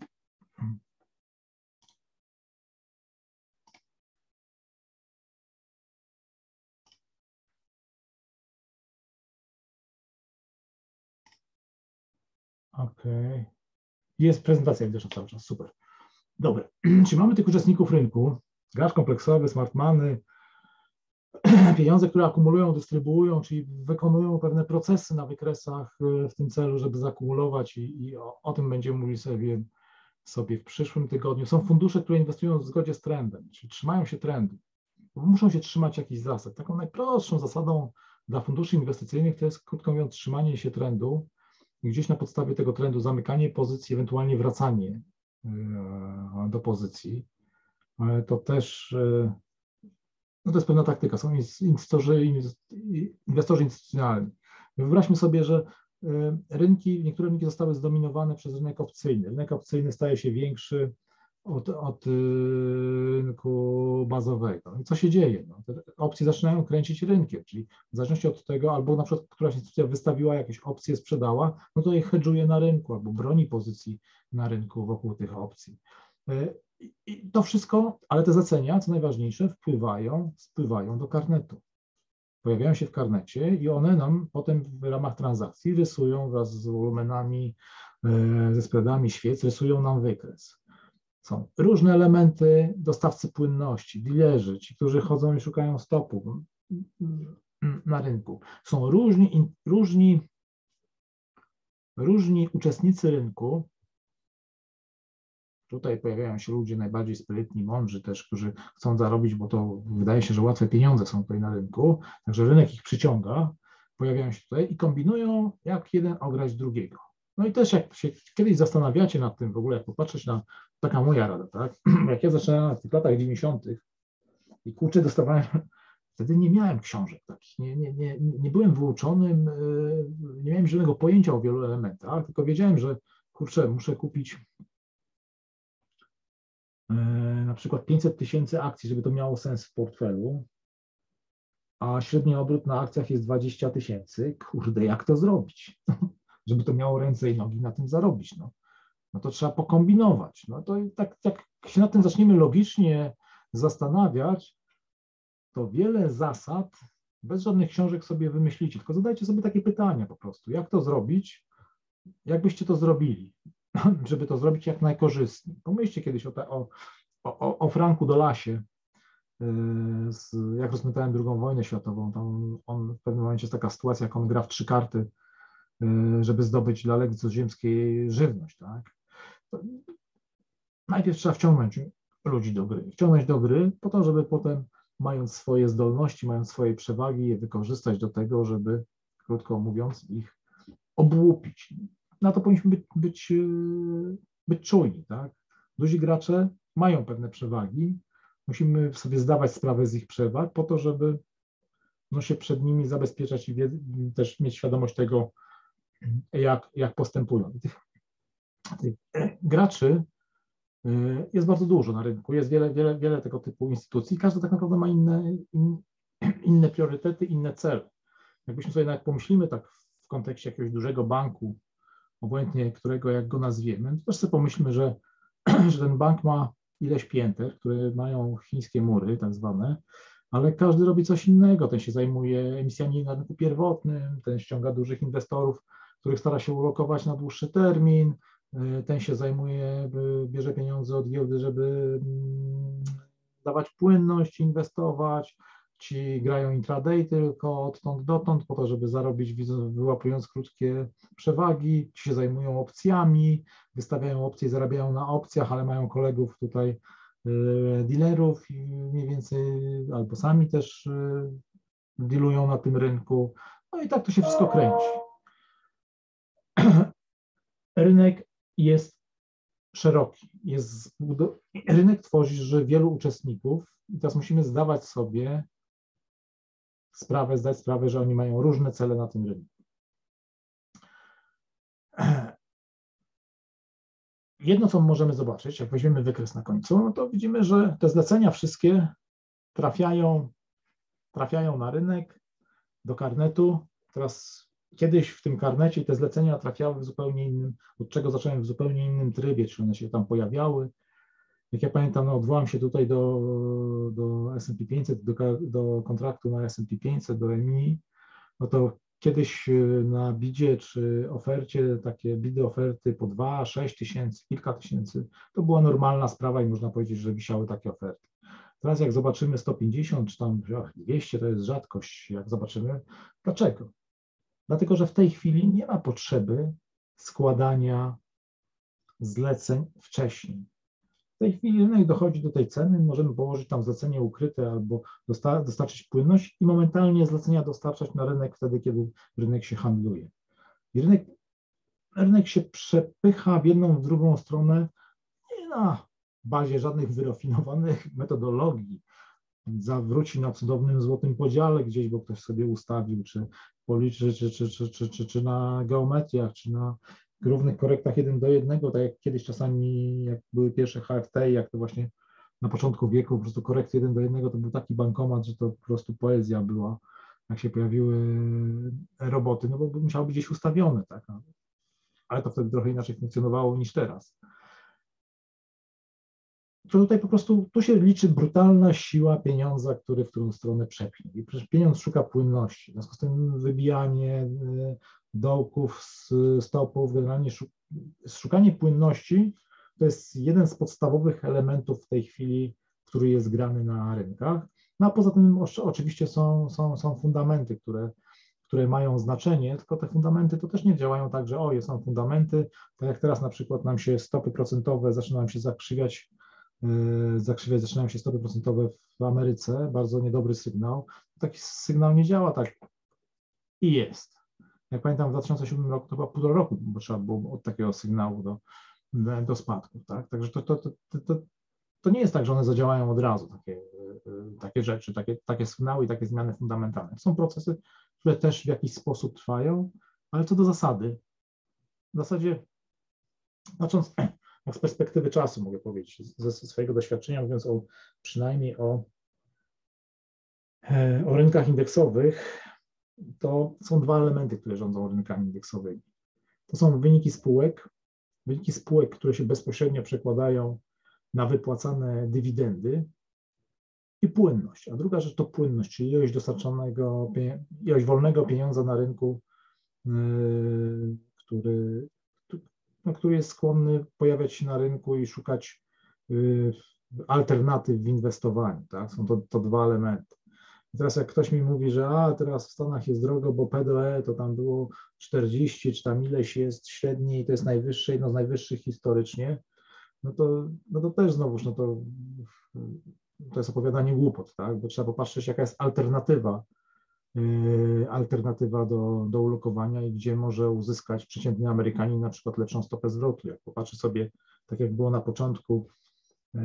OK. Jest prezentacja widoczna cały czas, super. Dobra, czy mamy tych uczestników rynku, gracz kompleksowy, smart money, pieniądze, które akumulują, dystrybuują, czyli wykonują pewne procesy na wykresach w tym celu, żeby zakumulować i, i o, o tym będziemy mówili sobie, sobie w przyszłym tygodniu. Są fundusze, które inwestują w zgodzie z trendem, czyli trzymają się trendu. Muszą się trzymać jakichś zasad. Taką najprostszą zasadą dla funduszy inwestycyjnych to jest, krótko mówiąc, trzymanie się trendu i gdzieś na podstawie tego trendu zamykanie pozycji, ewentualnie wracanie do pozycji. To też, no to jest pewna taktyka. Są inwestorzy, inwestorzy instytucjonalni. Wyobraźmy sobie, że rynki, niektóre rynki zostały zdominowane przez rynek opcyjny. Rynek opcyjny staje się większy od, od rynku bazowego. I co się dzieje? No, te opcje zaczynają kręcić rynkiem, czyli w zależności od tego, albo na przykład któraś instytucja wystawiła jakieś opcje, sprzedała, no to je hedżuje na rynku, albo broni pozycji na rynku wokół tych opcji. I to wszystko, ale te zlecenia, co najważniejsze, wpływają, wpływają do karnetu. Pojawiają się w karnecie i one nam potem w ramach transakcji rysują wraz z wolumenami, ze spreadami świec, rysują nam wykres. Są różne elementy, dostawcy płynności, dilerzy, ci, którzy chodzą i szukają stopu na rynku. Są różni, różni, różni uczestnicy rynku. Tutaj pojawiają się ludzie najbardziej sprytni, mądrzy też, którzy chcą zarobić, bo to wydaje się, że łatwe pieniądze są tutaj na rynku, także rynek ich przyciąga, pojawiają się tutaj i kombinują, jak jeden ograć drugiego. No i też jak się kiedyś zastanawiacie nad tym w ogóle, jak popatrzeć na, taka moja rada, tak? Jak ja zaczynałem w tych latach dziewięćdziesiątych i kurczę dostawałem, wtedy nie miałem książek takich, nie, nie, nie, nie byłem wyuczonym, nie miałem żadnego pojęcia o wielu elementach, tylko wiedziałem, że kurczę, muszę kupić na przykład pięćset tysięcy akcji, żeby to miało sens w portfelu, a średni obrót na akcjach jest dwadzieścia tysięcy. Kurde, jak to zrobić? Żeby to miało ręce i nogi, na tym zarobić. No, no to trzeba pokombinować. No to tak, jak się nad tym zaczniemy logicznie zastanawiać, to wiele zasad bez żadnych książek sobie wymyślicie, tylko zadajcie sobie takie pytania po prostu. Jak to zrobić? Jak byście to zrobili? Żeby to zrobić jak najkorzystniej. Pomyślcie kiedyś o, ta, o, o, o Franku Dolasie, z, jak rozpętałem drugą wojnę światową. Tam on w pewnym momencie jest taka sytuacja, jak on gra w trzy karty, żeby zdobyć dla Legii Cudzoziemskiej żywność. Tak? To najpierw trzeba wciągnąć ludzi do gry. Wciągnąć do gry po to, żeby potem mając swoje zdolności, mając swoje przewagi, je wykorzystać do tego, żeby, krótko mówiąc, ich obłupić. Na to powinniśmy być, być, być czujni, tak? Duzi gracze mają pewne przewagi, musimy sobie zdawać sprawę z ich przewag po to, żeby no, się przed nimi zabezpieczać i wie, też mieć świadomość tego, jak, jak postępują. Tych, tych graczy jest bardzo dużo na rynku, jest wiele, wiele, wiele tego typu instytucji, każdy tak naprawdę ma inne, in, inne priorytety, inne cele. Jakbyśmy sobie nawet pomyślimy tak w kontekście jakiegoś dużego banku, obojętnie którego, jak go nazwiemy, to też sobie pomyślmy, że, że ten bank ma ileś pięter, które mają chińskie mury tak zwane, ale każdy robi coś innego. Ten się zajmuje emisjami na rynku pierwotnym, ten ściąga dużych inwestorów, których stara się ulokować na dłuższy termin, ten się zajmuje, bierze pieniądze od giełdy, żeby dawać płynność, inwestować, ci grają intraday tylko odtąd dotąd po to, żeby zarobić, wyłapując krótkie przewagi, ci się zajmują opcjami, wystawiają opcje i zarabiają na opcjach, ale mają kolegów tutaj dealerów i mniej więcej albo sami też dealują na tym rynku. No i tak to się wszystko kręci. Rynek jest szeroki. Jest, rynek tworzy wielu uczestników i teraz musimy zdawać sobie sprawę, zdać sprawę, że oni mają różne cele na tym rynku. Jedno, co możemy zobaczyć, jak weźmiemy wykres na końcu, no to widzimy, że te zlecenia wszystkie trafiają, trafiają na rynek, do karnetu. Teraz kiedyś w tym karnecie te zlecenia trafiały w zupełnie innym, od czego zacząłem w zupełnie innym trybie, czy one się tam pojawiały. Jak ja pamiętam, no odwołam się tutaj do, do S and P pięćset, do, do kontraktu na S and P pięćset, do M I, no to kiedyś na bidzie czy ofercie, takie bidy oferty po dwa, sześć tysięcy, kilka tysięcy, to była normalna sprawa i można powiedzieć, że wisiały takie oferty. Teraz jak zobaczymy sto pięćdziesiąt czy tam dwieście, to jest rzadkość, jak zobaczymy. Dlaczego? Dlatego, że w tej chwili nie ma potrzeby składania zleceń wcześniej. W tej chwili rynek dochodzi do tej ceny, możemy położyć tam zlecenie ukryte albo dosta dostarczyć płynność i momentalnie zlecenia dostarczać na rynek wtedy, kiedy rynek się handluje. I rynek, rynek się przepycha w jedną, w drugą stronę nie na bazie żadnych wyrafinowanych metodologii. Zawróci na cudownym złotym podziale gdzieś, bo ktoś sobie ustawił, czy policzy, czy, czy, czy, czy, czy, czy na geometriach, czy na równych korektach jeden do jednego, tak jak kiedyś czasami, jak były pierwsze H F T, jak to właśnie na początku wieku, po prostu korekty jeden do jednego, to był taki bankomat, że to po prostu poezja była, jak się pojawiły roboty, no bo musiało być gdzieś ustawione, tak, ale to wtedy trochę inaczej funkcjonowało niż teraz. To tutaj po prostu, tu się liczy brutalna siła pieniądza, który w którą stronę przepnie. I przecież pieniądz szuka płynności, w związku z tym wybijanie dołków, stopów, generalnie szukanie płynności to jest jeden z podstawowych elementów w tej chwili, który jest grany na rynkach. No a poza tym oczywiście są, są, są fundamenty, które, które mają znaczenie, tylko te fundamenty to też nie działają tak, że o, są fundamenty, tak jak teraz na przykład nam się stopy procentowe zaczynają się zakrzywiać, zakrzywiać zaczynają się stopy procentowe w Ameryce, bardzo niedobry sygnał. Taki sygnał nie działa tak i jest. Jak pamiętam, w dwa tysiące siódmym roku to chyba półtora roku, bo trzeba było od takiego sygnału do, do spadku. Tak? Także to, to, to, to, to nie jest tak, że one zadziałają od razu, takie, takie rzeczy, takie, takie sygnały i takie zmiany fundamentalne. Są procesy, które też w jakiś sposób trwają, ale co do zasady, w zasadzie patrząc z perspektywy czasu, mogę powiedzieć, ze swojego doświadczenia, mówiąc o, przynajmniej o, o rynkach indeksowych, to są dwa elementy, które rządzą rynkami indeksowymi. To są wyniki spółek, wyniki spółek, które się bezpośrednio przekładają na wypłacane dywidendy i płynność. A druga rzecz to płynność, czyli ilość dostarczonego, ilość wolnego pieniądza na rynku, który, no, który jest skłonny pojawiać się na rynku i szukać alternatyw w inwestowaniu. Tak? Są to, to dwa elementy. Teraz jak ktoś mi mówi, że a teraz w Stanach jest drogo, bo P D E to tam było czterdzieści, czy tam ileś jest średniej, to jest najwyższe, jedno z najwyższych historycznie, no to, no to też znowuż, no to to jest opowiadanie głupot, tak? Bo trzeba popatrzeć, jaka jest alternatywa, yy, alternatywa do, do ulokowania i gdzie może uzyskać przeciętny Amerykanin na przykład lepszą stopę zwrotu. Jak popatrzy sobie, tak jak było na początku, yy,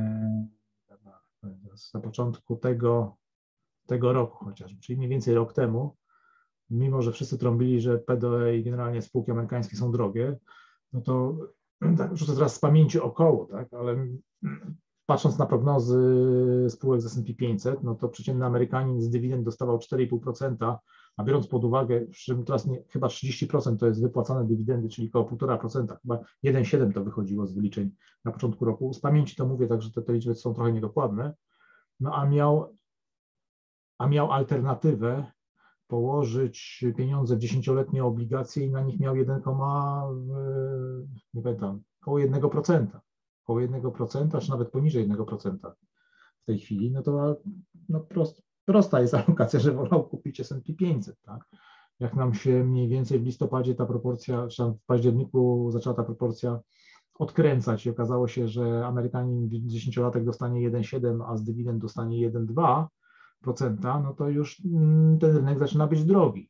na początku tego, tego roku chociażby, czyli mniej więcej rok temu, mimo że wszyscy trąbili, że P D E i generalnie spółki amerykańskie są drogie, no to tak, rzucę teraz z pamięci około, tak, ale patrząc na prognozy spółek z S and P pięćset, no to przeciętny Amerykanin z dywidend dostawał cztery i pół procent, a biorąc pod uwagę, że teraz nie, chyba trzydzieści procent to jest wypłacane dywidendy, czyli około pół procent, chyba jeden przecinek siedem to wychodziło z wyliczeń na początku roku. Z pamięci to mówię, także te, te liczby są trochę niedokładne, no a miał, a miał alternatywę położyć pieniądze w dziesięcioletnie obligacje i na nich miał jeden, nie pamiętam, około jeden procent, około jeden procent, czy nawet poniżej jeden procent w tej chwili, no to no prost, prosta jest alokacja, że wolał kupić S and P pięćset, tak? Jak nam się mniej więcej w listopadzie ta proporcja, czy tam w październiku zaczęła ta proporcja odkręcać i okazało się, że Amerykanin dziesięciolatek dostanie jeden przecinek siedem, a z dywidend dostanie jeden przecinek dwa procent, no to już ten rynek zaczyna być drogi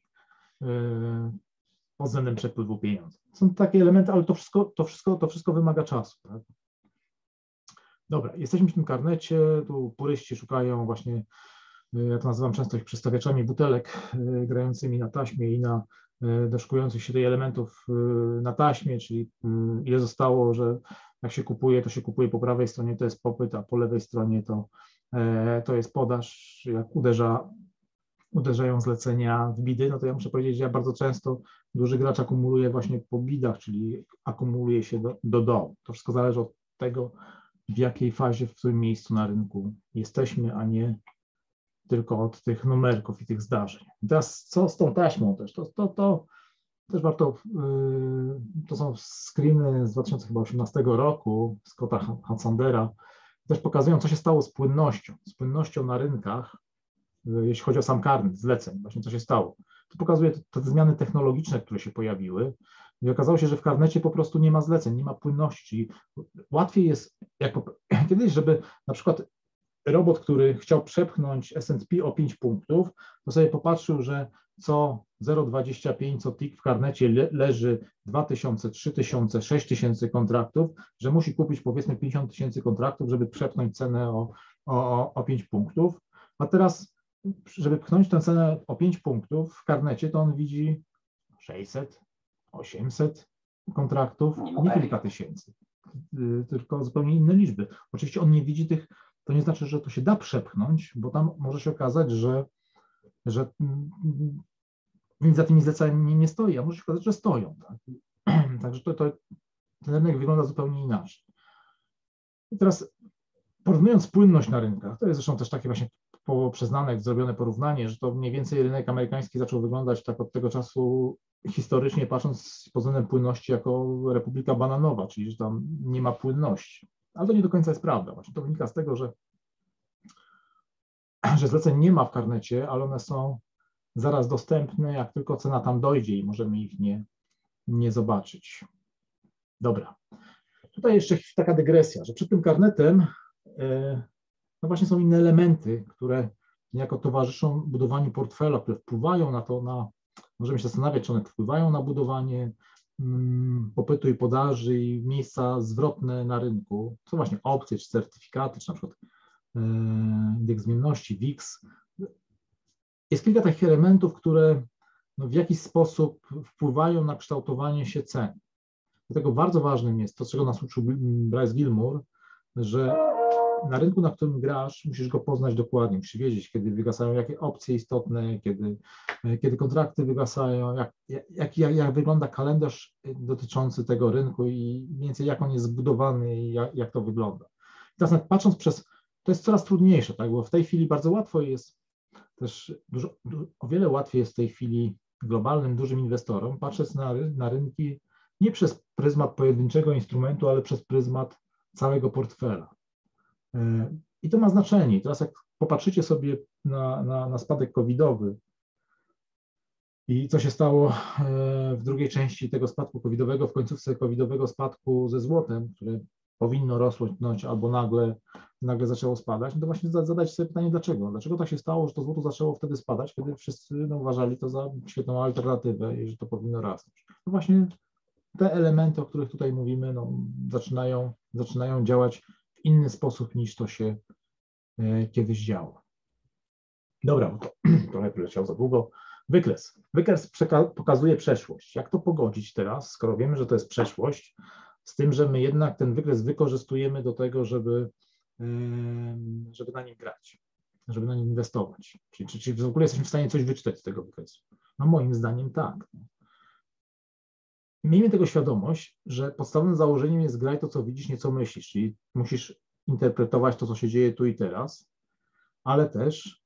pod względem przepływu pieniędzy. Są takie elementy, ale to wszystko, to wszystko, to wszystko wymaga czasu. Tak? Dobra, jesteśmy w tym karnecie, tu puryści szukają właśnie, ja to nazywam często ich przestawiaczami butelek grającymi na taśmie i na doszukujących się tych elementów na taśmie, czyli ile zostało, że jak się kupuje, to się kupuje po prawej stronie, to jest popyt, a po lewej stronie to, to jest podaż. Jak uderza, uderzają zlecenia w bidy, no to ja muszę powiedzieć, że ja bardzo często duży gracz akumuluje właśnie po bidach, czyli akumuluje się do, do dołu. To wszystko zależy od tego, w jakiej fazie, w którym miejscu na rynku jesteśmy, a nie tylko od tych numerków i tych zdarzeń. I teraz co z tą taśmą też? To, to, to też warto, yy, to są screeny z dwa tysiące osiemnastego roku, Scotta Hansandera, też pokazują, co się stało z płynnością, z płynnością na rynkach, yy, jeśli chodzi o sam karnet zleceń, właśnie co się stało. To pokazuje te, te zmiany technologiczne, które się pojawiły i okazało się, że w karnecie po prostu nie ma zleceń, nie ma płynności, czyli łatwiej jest, jak kiedyś, żeby na przykład robot, który chciał przepchnąć S and P o pięć punktów, to sobie popatrzył, że co zero przecinek dwadzieścia pięć, co tick w karnecie le, leży dwa tysiące, trzy tysiące, sześć tysięcy kontraktów, że musi kupić powiedzmy pięćdziesiąt tysięcy kontraktów, żeby przepchnąć cenę o, o, o pięć punktów. A teraz, żeby pchnąć tę cenę o pięć punktów w karnecie, to on widzi sześćset, osiemset kontraktów, nie kilka tysięcy, tylko zupełnie inne liczby. Oczywiście on nie widzi tych. To nie znaczy, że to się da przepchnąć, bo tam może się okazać, że, że nic za tymi zleceniami nie stoi, a może się okazać, że stoją. Tak? Także to, to, ten rynek wygląda zupełnie inaczej. I teraz porównując płynność na rynkach, to jest zresztą też takie właśnie przyznane, zrobione porównanie, że to mniej więcej rynek amerykański zaczął wyglądać tak od tego czasu historycznie, patrząc pod względem płynności jako republika bananowa, czyli że tam nie ma płynności. Ale to nie do końca jest prawda. Właśnie to wynika z tego, że, że zleceń nie ma w karnecie, ale one są zaraz dostępne, jak tylko cena tam dojdzie i możemy ich nie, nie zobaczyć. Dobra. Tutaj jeszcze taka dygresja, że przed tym karnetem no właśnie są inne elementy, które niejako towarzyszą budowaniu portfela, które wpływają na to, na, możemy się zastanawiać, czy one wpływają na budowanie popytu i podaży i miejsca zwrotne na rynku. Są właśnie opcje czy certyfikaty, czy na przykład indeks zmienności, V I X. Jest kilka takich elementów, które no w jakiś sposób wpływają na kształtowanie się cen. Dlatego bardzo ważnym jest to, czego nas uczył Bryce Gilmore, że na rynku, na którym grasz, musisz go poznać dokładnie, musisz wiedzieć, kiedy wygasają jakie opcje istotne, kiedy, kiedy kontrakty wygasają, jak, jak, jak, jak wygląda kalendarz dotyczący tego rynku i mniej więcej jak on jest zbudowany i jak, jak to wygląda. Teraz nawet patrząc przez, to jest coraz trudniejsze, tak, bo w tej chwili bardzo łatwo jest też, dużo, o wiele łatwiej jest w tej chwili globalnym, dużym inwestorom patrzeć na, na rynki nie przez pryzmat pojedynczego instrumentu, ale przez pryzmat całego portfela. I to ma znaczenie. Teraz jak popatrzycie sobie na, na, na spadek covidowy i co się stało w drugiej części tego spadku covidowego, w końcówce covidowego spadku ze złotem, które powinno rosnąć albo nagle nagle zaczęło spadać, no to właśnie zadać sobie pytanie, dlaczego? Dlaczego tak się stało, że to złoto zaczęło wtedy spadać, kiedy wszyscy no, uważali to za świetną alternatywę i że to powinno rosnąć. No właśnie te elementy, o których tutaj mówimy, no, zaczynają, zaczynają działać w inny sposób niż to się e, kiedyś działo. Dobra, bo to trochę poleciał za długo. Wykres. Wykres pokazuje przeszłość. Jak to pogodzić teraz, skoro wiemy, że to jest przeszłość, z tym, że my jednak ten wykres wykorzystujemy do tego, żeby, żeby na nim grać, żeby na nim inwestować. Czyli czy, czy w ogóle jesteśmy w stanie coś wyczytać z tego wykresu? No moim zdaniem tak. Miejmy tego świadomość, że podstawowym założeniem jest graj to, co widzisz, nie co myślisz, czyli musisz interpretować to, co się dzieje tu i teraz, ale też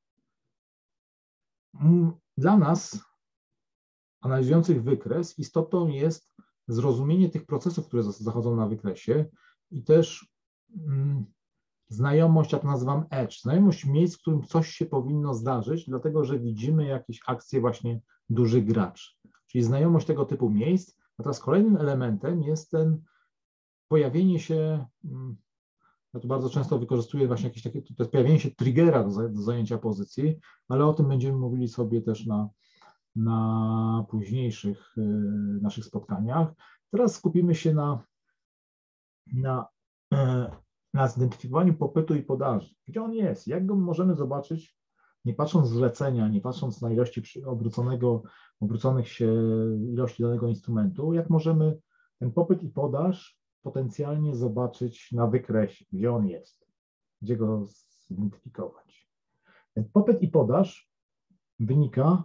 dla nas, analizujących wykres, istotą jest zrozumienie tych procesów, które zachodzą na wykresie i też mm, znajomość, jak to nazywam edge, znajomość miejsc, w którym coś się powinno zdarzyć, dlatego że widzimy jakieś akcje właśnie dużych graczy, czyli znajomość tego typu miejsc. A teraz kolejnym elementem jest ten pojawienie się, ja tu bardzo często wykorzystuję właśnie jakieś takie, to jest pojawienie się triggera do, do zajęcia pozycji, ale o tym będziemy mówili sobie też na, na późniejszych y, naszych spotkaniach. Teraz skupimy się na, na, y, na zidentyfikowaniu popytu i podaży. Gdzie on jest? Jak go możemy zobaczyć, nie patrząc z zlecenia, nie patrząc na ilości obróconego, obróconych się ilości danego instrumentu, jak możemy ten popyt i podaż potencjalnie zobaczyć na wykresie, gdzie on jest, gdzie go zidentyfikować. Ten popyt i podaż wynika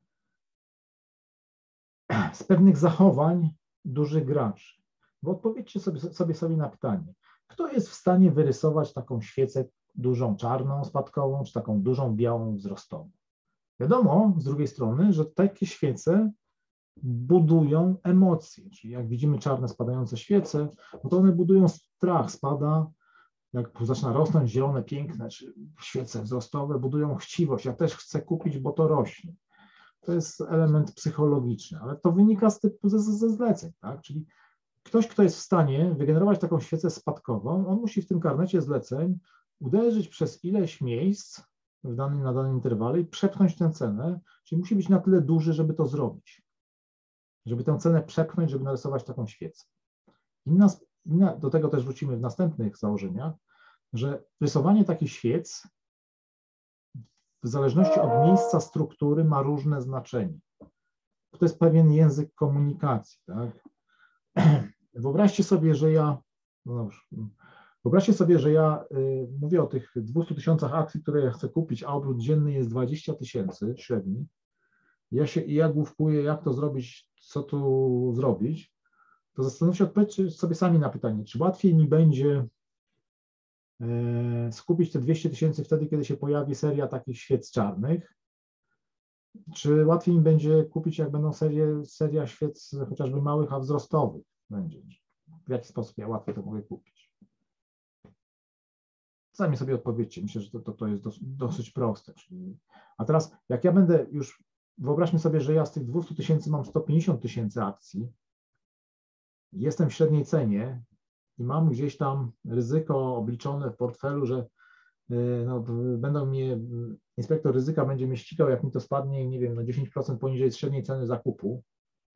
z pewnych zachowań dużych graczy. Bo odpowiedzcie sobie, sobie, sobie na pytanie, kto jest w stanie wyrysować taką świecę dużą czarną spadkową, czy taką dużą białą wzrostową? Wiadomo z drugiej strony, że takie świece budują emocje, czyli jak widzimy czarne spadające świece, no to one budują strach, spada, jak zaczyna rosnąć zielone, piękne, czy świece wzrostowe, budują chciwość, ja też chcę kupić, bo to rośnie. To jest element psychologiczny, ale to wynika z typu ze, ze zleceń, tak? Czyli ktoś, kto jest w stanie wygenerować taką świecę spadkową, on musi w tym karnecie zleceń uderzyć przez ileś miejsc w danym, na danym interwale i przepchnąć tę cenę, czyli musi być na tyle duży, żeby to zrobić, żeby tę cenę przepchnąć, żeby narysować taką świecę. Inna, inna, do tego też wrócimy w następnych założeniach, że rysowanie takich świec w zależności od miejsca struktury ma różne znaczenie. To jest pewien język komunikacji, tak? Wyobraźcie sobie, że ja, no dobrze, wyobraźcie sobie, że ja y, mówię o tych dwustu tysiącach akcji, które ja chcę kupić, a obrót dzienny jest dwadzieścia tysięcy średni. Ja się i ja główkuję, jak to zrobić, co tu zrobić, to zastanówcie się, odpowiedzcie sobie sami na pytanie, czy łatwiej mi będzie y, skupić te dwieście tysięcy wtedy, kiedy się pojawi seria takich świec czarnych, czy łatwiej mi będzie kupić, jak będą serie, seria świec chociażby małych, a wzrostowych będzie. W jaki sposób ja łatwiej to mogę kupić? Sami sobie odpowiedzcie. Myślę, że to, to, to jest dosyć, dosyć proste. Czyli... A teraz, jak ja będę już, wyobraźmy sobie, że ja z tych dwustu tysięcy mam sto pięćdziesiąt tysięcy akcji, jestem w średniej cenie i mam gdzieś tam ryzyko obliczone w portfelu, że no, będą mnie, inspektor ryzyka będzie mnie ścigał, jak mi to spadnie, nie wiem, no dziesięć procent poniżej średniej ceny zakupu,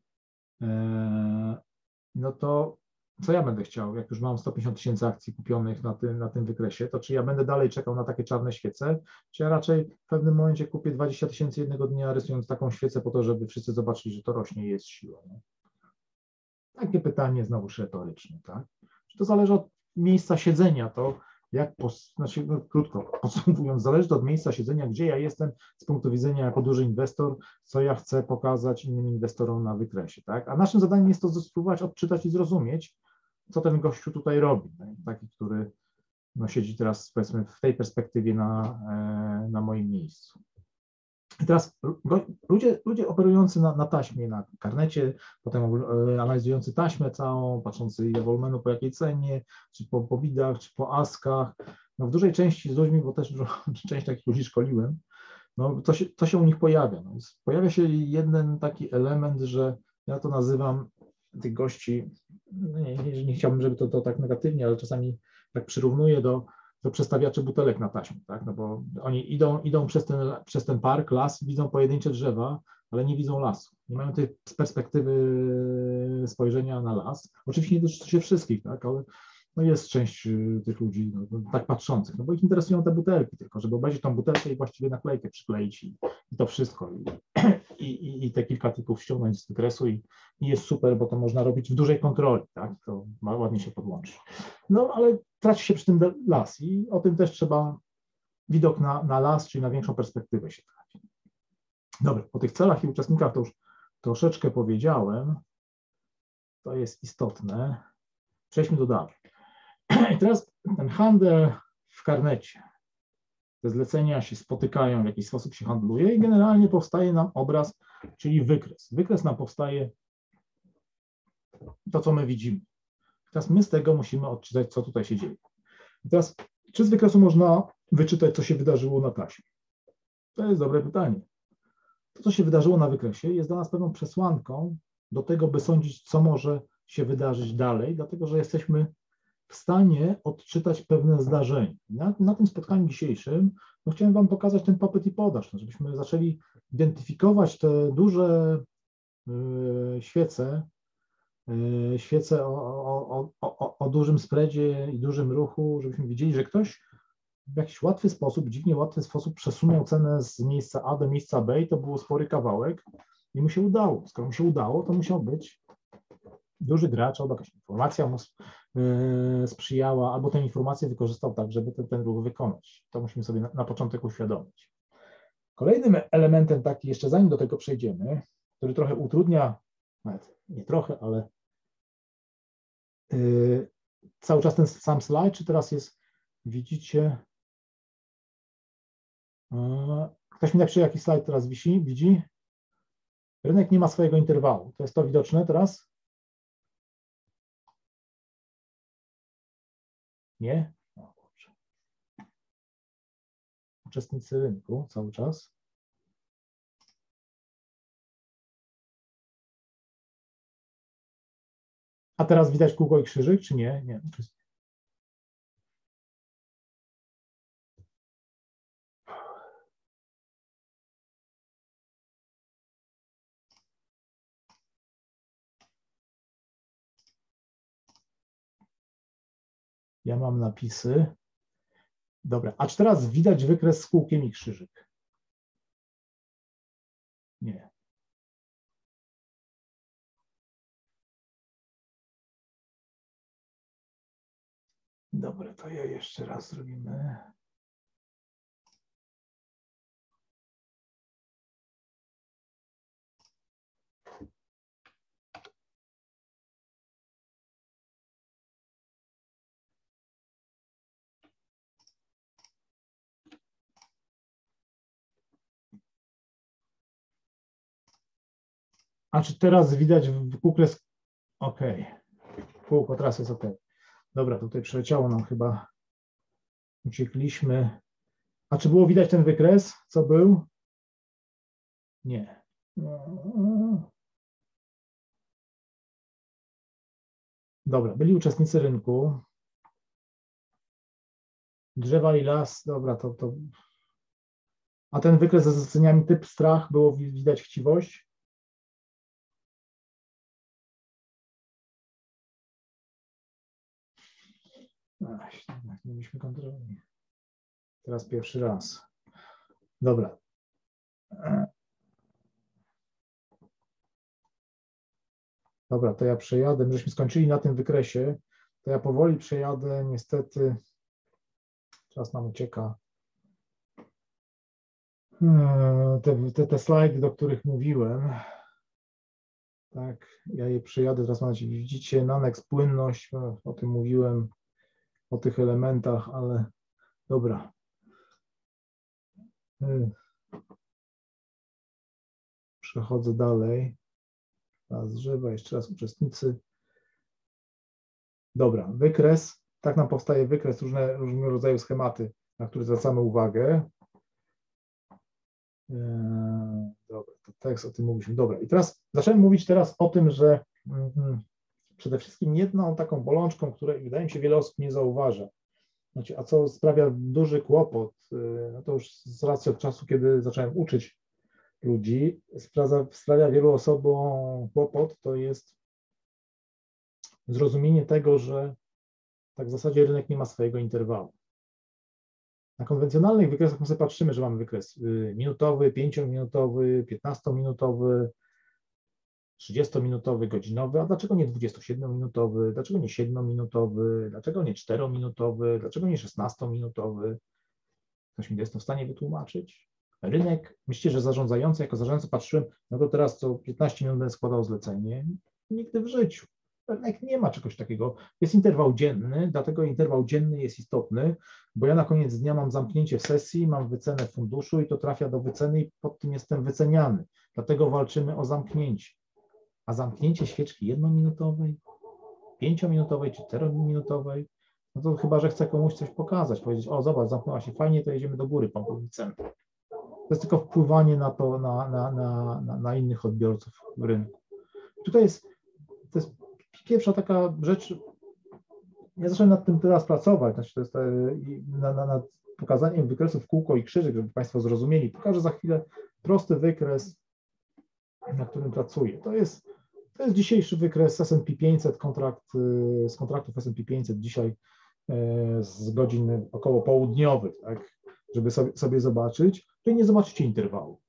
no to co ja będę chciał, jak już mam sto pięćdziesiąt tysięcy akcji kupionych na tym, na tym wykresie, to czy ja będę dalej czekał na takie czarne świece, czy ja raczej w pewnym momencie kupię dwadzieścia tysięcy jednego dnia, rysując taką świecę po to, żeby wszyscy zobaczyli, że to rośnie i jest siła. Nie? Takie pytanie znowu retoryczne, tak? Czy to zależy od miejsca siedzenia, to jak, pos, znaczy no, krótko podsumowując, zależy to od miejsca siedzenia, gdzie ja jestem z punktu widzenia jako duży inwestor, co ja chcę pokazać innym inwestorom na wykresie, tak? A naszym zadaniem jest to spróbować odczytać i zrozumieć, co ten gościu tutaj robi, tak? Taki, który no, siedzi teraz, powiedzmy, w tej perspektywie na, na moim miejscu. I teraz ludzie, ludzie operujący na, na taśmie, na karnecie, potem analizujący taśmę całą, patrzący ile wolumenu po jakiej cenie, czy po, po bidach, czy po askach, no w dużej części z ludźmi, bo też część takich ludzi szkoliłem, no to się, to się u nich pojawia. No, pojawia się jeden taki element, że ja to nazywam tych gości, no nie, nie, nie chciałbym, żeby to, to tak negatywnie, ale czasami tak przyrównuję do, to przestawiacze butelek na taśmę, tak? No bo oni idą, idą przez, ten, przez ten park, las, widzą pojedyncze drzewa, ale nie widzą lasu. Nie mają tej perspektywy spojrzenia na las. Oczywiście nie dotyczy się wszystkich, tak? Ale no jest część tych ludzi no, tak patrzących, no bo ich interesują te butelki tylko, żeby obejrzeć tą butelkę i właściwie naklejkę przykleić i, i to wszystko. I, i, I te kilka tipów ściągnąć z wykresu i, i jest super, bo to można robić w dużej kontroli, tak? To ładnie się podłączy. No ale traci się przy tym las i o tym też trzeba widok na, na las, czyli na większą perspektywę się traci. Dobra, o tych celach i uczestnikach to już troszeczkę powiedziałem. To jest istotne. Przejdźmy do dalej. I teraz ten handel w karnecie. Te zlecenia się spotykają, w jakiś sposób się handluje i generalnie powstaje nam obraz, czyli wykres. Wykres nam powstaje to, co my widzimy. Teraz my z tego musimy odczytać, co tutaj się dzieje. I teraz, czy z wykresu można wyczytać, co się wydarzyło na taśmie? To jest dobre pytanie. To, co się wydarzyło na wykresie, jest dla nas pewną przesłanką do tego, by sądzić, co może się wydarzyć dalej, dlatego że jesteśmy w stanie odczytać pewne zdarzenie. Na, na tym spotkaniu dzisiejszym no, chciałem Wam pokazać ten popyt i podaż, no, żebyśmy zaczęli identyfikować te duże y, świece, y, świece o, o, o, o dużym spreadzie i dużym ruchu, żebyśmy widzieli, że ktoś w jakiś łatwy sposób, dziwnie łatwy sposób przesunął cenę z miejsca A do miejsca B i to był spory kawałek i mu się udało. Skoro mu się udało, to musiał być duży gracz, albo jakaś informacja mu sprzyjała, albo tę informację wykorzystał tak, żeby ten, ten ruch wykonać. To musimy sobie na, na początek uświadomić. Kolejnym elementem, taki jeszcze zanim do tego przejdziemy, który trochę utrudnia, nawet nie trochę, ale yy, cały czas ten sam slajd, czy teraz jest, widzicie, yy, ktoś mi napisze, jaki slajd teraz wisi, widzi? Rynek nie ma swojego interwału. To jest to widoczne teraz? Nie? No, dobrze. Uczestnicy rynku cały czas. A teraz widać kółko i krzyżyk, czy nie? Nie. Ja mam napisy. Dobra, a czy teraz widać wykres z kółkiem i krzyżyk? Nie. Dobra, to ja jeszcze raz zrobimy. A czy teraz widać w kółkle? OK. Kółko teraz jest OK. Dobra, tutaj przeleciało nam chyba. Uciekliśmy. A czy było widać ten wykres? Co był? Nie. Dobra, byli uczestnicy rynku. Drzewa i las, dobra, to, to... A ten wykres ze zleceniami typ strach, było widać chciwość? Ach, nie mieliśmy kontroli. Teraz pierwszy raz. Dobra. Dobra, to ja przejadę. Żeśmy skończyli na tym wykresie. To ja powoli przejadę. Niestety czas nam ucieka. Te, te, te slajdy, do których mówiłem. Tak, ja je przejadę. Teraz mam nadzieję, widzicie, Nanex, płynność. O tym mówiłem, o tych elementach, ale dobra. Przechodzę dalej. Raz drzewa, jeszcze raz uczestnicy. Dobra, wykres. Tak nam powstaje wykres, różne, różnego rodzaju schematy, na które zwracamy uwagę. Eee, dobra, to tekst, o tym mówiliśmy. Dobra, i teraz zacząłem mówić teraz o tym, że mm, przede wszystkim jedną taką bolączką, której wydaje mi się wiele osób nie zauważa, Znaczy, a co sprawia duży kłopot, no to już z racji od czasu, kiedy zacząłem uczyć ludzi, sprawia, sprawia wielu osobom kłopot, to jest zrozumienie tego, że tak w zasadzie rynek nie ma swojego interwału. Na konwencjonalnych wykresach my sobie patrzymy, że mamy wykres minutowy, pięciominutowy, piętnastominutowy, trzydziestominutowy, godzinowy, a dlaczego nie dwudziestosiedmiominutowy, dlaczego nie siedmiominutowy, dlaczego nie czterominutowy, dlaczego nie szesnastominutowy? Ktoś mi jest to w stanie wytłumaczyć? Rynek, myślicie, że zarządzający, jako zarządca patrzyłem, no to teraz co piętnaście minut będę składał zlecenie? Nigdy w życiu. Rynek nie ma czegoś takiego. Jest interwał dzienny, dlatego interwał dzienny jest istotny, bo ja na koniec dnia mam zamknięcie w sesji, mam wycenę funduszu i to trafia do wyceny i pod tym jestem wyceniany. Dlatego walczymy o zamknięcie. A zamknięcie świeczki jednominutowej, pięciominutowej czy czterominutowej, no to chyba, że chcę komuś coś pokazać, powiedzieć, o zobacz, zamknęła się fajnie, to jedziemy do góry, pompuj cenę. To jest tylko wpływanie na to, na, na, na, na, na innych odbiorców w rynku. Tutaj jest, to jest pierwsza taka rzecz, ja zacząłem nad tym teraz pracować, znaczy to jest na, na, nad pokazaniem wykresów kółko i krzyżyk, żeby Państwo zrozumieli. Pokażę za chwilę prosty wykres, na którym pracuję. To jest, to jest dzisiejszy wykres S and P pięćset, kontrakt, z kontraktów S and P pięćset dzisiaj z godzin około południowych, tak, żeby sobie, sobie zobaczyć. Tutaj nie zobaczycie interwału.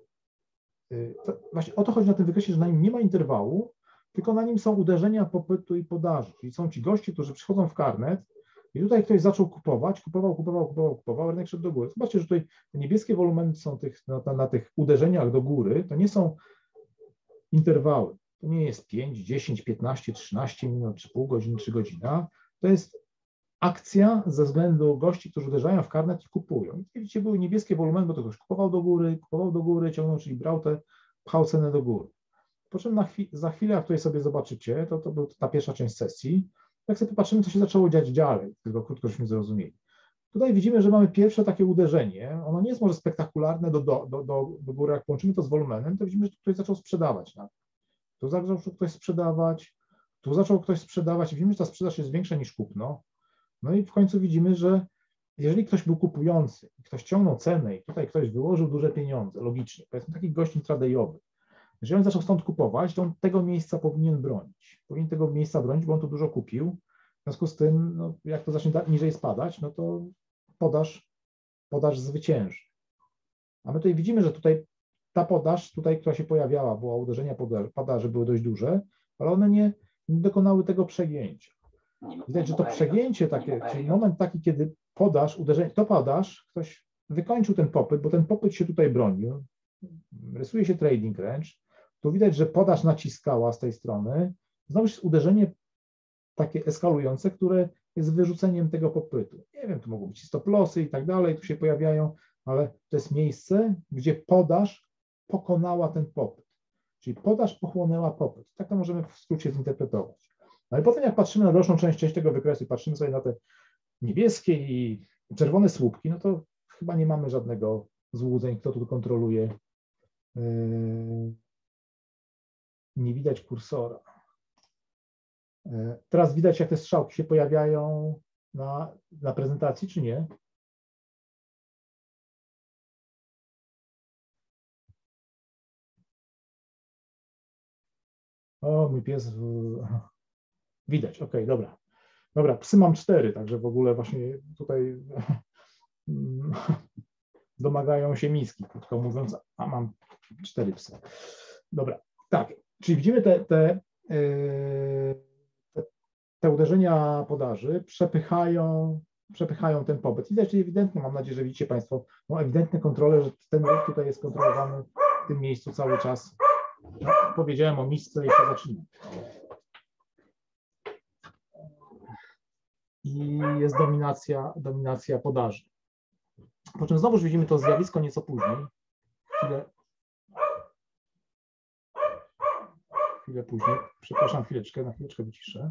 To właśnie o to chodzi na tym wykresie, że na nim nie ma interwału, tylko na nim są uderzenia popytu i podaży. Czyli są ci goście, którzy przychodzą w karnet i tutaj ktoś zaczął kupować, kupował, kupował, kupował, kupował, rynek szedł do góry. Zobaczcie, że tutaj te niebieskie wolumeny są tych, na, na tych uderzeniach do góry, to nie są interwały. To nie jest pięć, dziesięć, piętnaście, trzynaście minut, czy pół godziny, czy godzina. To jest akcja ze względu gości, którzy uderzają w karnet i kupują. I widzicie, były niebieskie wolumeny, bo to ktoś kupował do góry, kupował do góry, ciągnął, czyli brał te, pchał cenę do góry. Po czym na chwi za chwilę, jak tutaj sobie zobaczycie, to, to była ta pierwsza część sesji, jak sobie popatrzymy, co się zaczęło dziać dalej, tylko krótko żeśmy zrozumieli. Tutaj widzimy, że mamy pierwsze takie uderzenie, ono nie jest może spektakularne do, do, do, do, do góry, jak połączymy to z wolumenem, to widzimy, że ktoś zaczął sprzedawać. Tak? Tu zaczął ktoś sprzedawać, tu zaczął ktoś sprzedawać i widzimy, że ta sprzedaż jest większa niż kupno. No i w końcu widzimy, że jeżeli ktoś był kupujący, ktoś ciągnął cenę i tutaj ktoś wyłożył duże pieniądze, logicznie, powiedzmy taki gość intradejowy, jeżeli on zaczął stąd kupować, to on tego miejsca powinien bronić. Powinien tego miejsca bronić, bo on tu dużo kupił. W związku z tym, no, jak to zacznie niżej spadać, no to podaż, podaż zwycięży. A my tutaj widzimy, że tutaj ta podaż, tutaj, która się pojawiała, była uderzenia podaży, były dość duże, ale one nie, nie dokonały tego przegięcia. Widać, że to przegięcie takie, czyli moment taki, kiedy podaż, uderzenie, to podaż, ktoś wykończył ten popyt, bo ten popyt się tutaj bronił, rysuje się trading range, tu widać, że podaż naciskała z tej strony, znowu jest uderzenie takie eskalujące, które jest wyrzuceniem tego popytu. Nie wiem, tu mogą być stop lossy i tak dalej, tu się pojawiają, ale to jest miejsce, gdzie podaż pokonała ten popyt, czyli podaż pochłonęła popyt. Tak to możemy w skrócie zinterpretować. No i potem jak patrzymy na dalszą część, część tego wykresu i patrzymy sobie na te niebieskie i czerwone słupki, no to chyba nie mamy żadnego złudzeń, kto tu kontroluje. Nie widać kursora. Teraz widać, jak te strzałki się pojawiają na, na prezentacji, czy nie? O, mój pies. Widać, ok, dobra. Dobra, psy mam cztery, także w ogóle właśnie tutaj domagają się miski, krótko mówiąc, a mam cztery psy. Dobra, tak, czyli widzimy te, te, te, te uderzenia podaży przepychają, przepychają ten popyt. Widać, że ewidentnie, mam nadzieję, że widzicie Państwo, no ewidentne kontrole, że ten ruch tutaj jest kontrolowany w tym miejscu cały czas. No, powiedziałem o misce i to zacznijmy. I jest dominacja, dominacja podaży. Po czym znowuż widzimy to zjawisko nieco później, chwilę, chwilę później, przepraszam, chwileczkę, na chwileczkę wyciszę.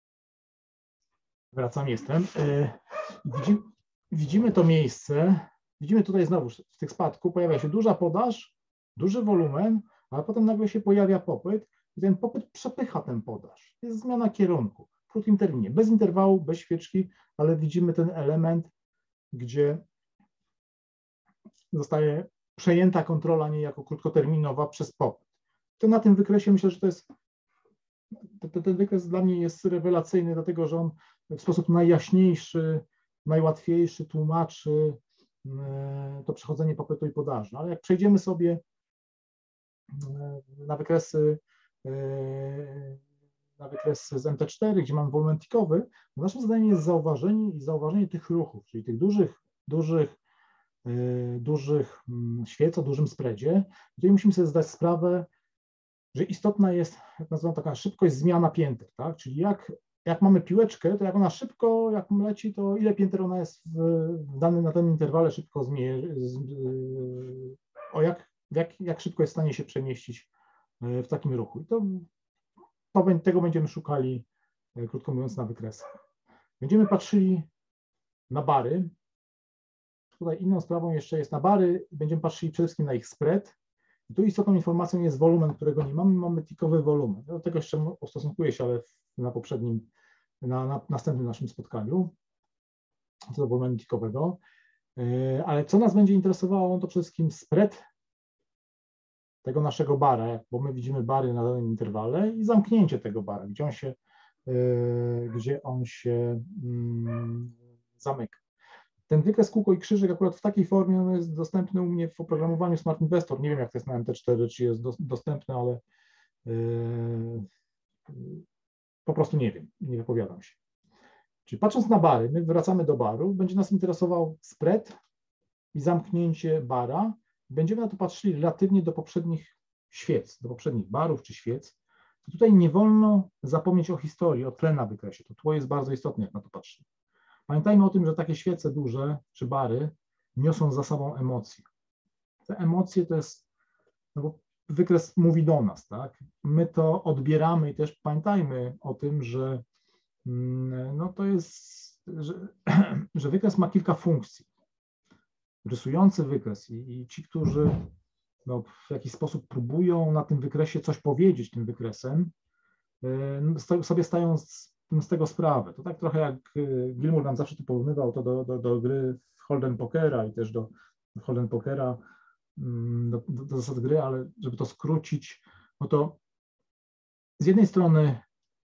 Wracam, jestem. Widzimy, widzimy to miejsce, widzimy tutaj znowu w tych spadku pojawia się duża podaż, duży wolumen, ale potem nagle się pojawia popyt i ten popyt przepycha ten podaż. Jest zmiana kierunku w krótkim terminie, bez interwału, bez świeczki, ale widzimy ten element, gdzie zostaje przejęta kontrola niejako krótkoterminowa przez popyt. To na tym wykresie myślę, że to jest, to, ten wykres dla mnie jest rewelacyjny, dlatego że on w sposób najjaśniejszy, najłatwiejszy tłumaczy to przechodzenie popytu i podaży. Ale jak przejdziemy sobie na wykresy, na wykresy z M T cztery, gdzie mamy wolumen tikowy, naszym zadaniem jest zauważenie i zauważenie tych ruchów, czyli tych dużych, dużych, dużych świec o dużym spreadzie. Tutaj musimy sobie zdać sprawę, że istotna jest, jak nazywam, taka szybkość zmiana pięter, tak? Czyli jak, jak mamy piłeczkę, to jak ona szybko, jak leci, to ile pięter ona jest w, w danym, na danym interwale szybko zmierzy, o jak, jak, jak szybko jest w stanie się przemieścić w takim ruchu. I to, to tego będziemy szukali, krótko mówiąc, na wykresach. Będziemy patrzyli na bary. Tutaj inną sprawą jeszcze jest na bary. Będziemy patrzyli przede wszystkim na ich spread. I tu istotną informacją jest wolumen, którego nie mamy. Mamy tikowy wolumen. Do tego jeszcze ustosunkuję się, ale na poprzednim, na, na następnym naszym spotkaniu, co do wolumenu tikowego. Ale co nas będzie interesowało, to przede wszystkim spread tego naszego bara, bo my widzimy bary na danym interwale i zamknięcie tego bara, gdzie on się, gdzie on się zamyka. Ten wykres kółko i krzyżyk akurat w takiej formie on jest dostępny u mnie w oprogramowaniu Smart Investor. Nie wiem, jak to jest na M T cztery, czy jest do, dostępny, ale yy, po prostu nie wiem, nie wypowiadam się. Czyli patrząc na bary, my wracamy do baru, będzie nas interesował spread i zamknięcie bara. Będziemy na to patrzyli relatywnie do poprzednich świec, do poprzednich barów czy świec. I tutaj nie wolno zapomnieć o historii, o tle na wykresie. To tło jest bardzo istotne, jak na to patrzymy. Pamiętajmy o tym, że takie świece duże czy bary niosą za sobą emocje. Te emocje to jest, no bo wykres mówi do nas, tak? My to odbieramy i też pamiętajmy o tym, że no to jest, że, że wykres ma kilka funkcji. Rysujący wykres i, i ci, którzy no, w jakiś sposób próbują na tym wykresie coś powiedzieć tym wykresem, yy, sobie stają z, z tego sprawę. To tak trochę jak Gilmour nam zawsze tu porównywał to do, do, do gry Hold'em Pokera i też do Hold'em Pokera, do, do, do zasad gry, ale żeby to skrócić, no to z jednej strony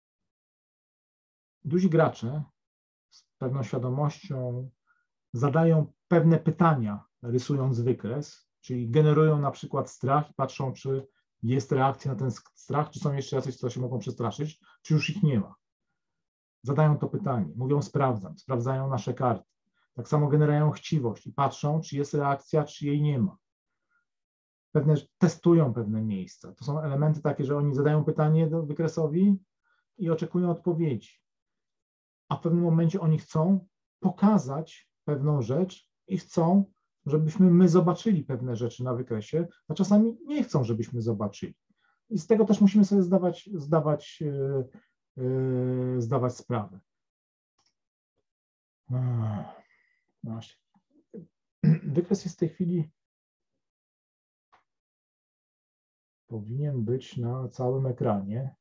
duzi gracze z pewną świadomością zadają pewne pytania, rysując wykres, czyli generują na przykład strach i patrzą, czy jest reakcja na ten strach, czy są jeszcze jacyś, co się mogą przestraszyć, czy już ich nie ma. Zadają to pytanie, mówią sprawdzam, sprawdzają nasze karty. Tak samo generują chciwość i patrzą, czy jest reakcja, czy jej nie ma. Pewne, testują pewne miejsca. To są elementy takie, że oni zadają pytanie do wykresowi i oczekują odpowiedzi. A w pewnym momencie oni chcą pokazać pewną rzecz i chcą, żebyśmy my zobaczyli pewne rzeczy na wykresie, a czasami nie chcą, żebyśmy zobaczyli. I z tego też musimy sobie zdawać, zdawać, yy, yy, zdawać sprawę. Właśnie. Wykres jest w tej chwili, powinien być na całym ekranie.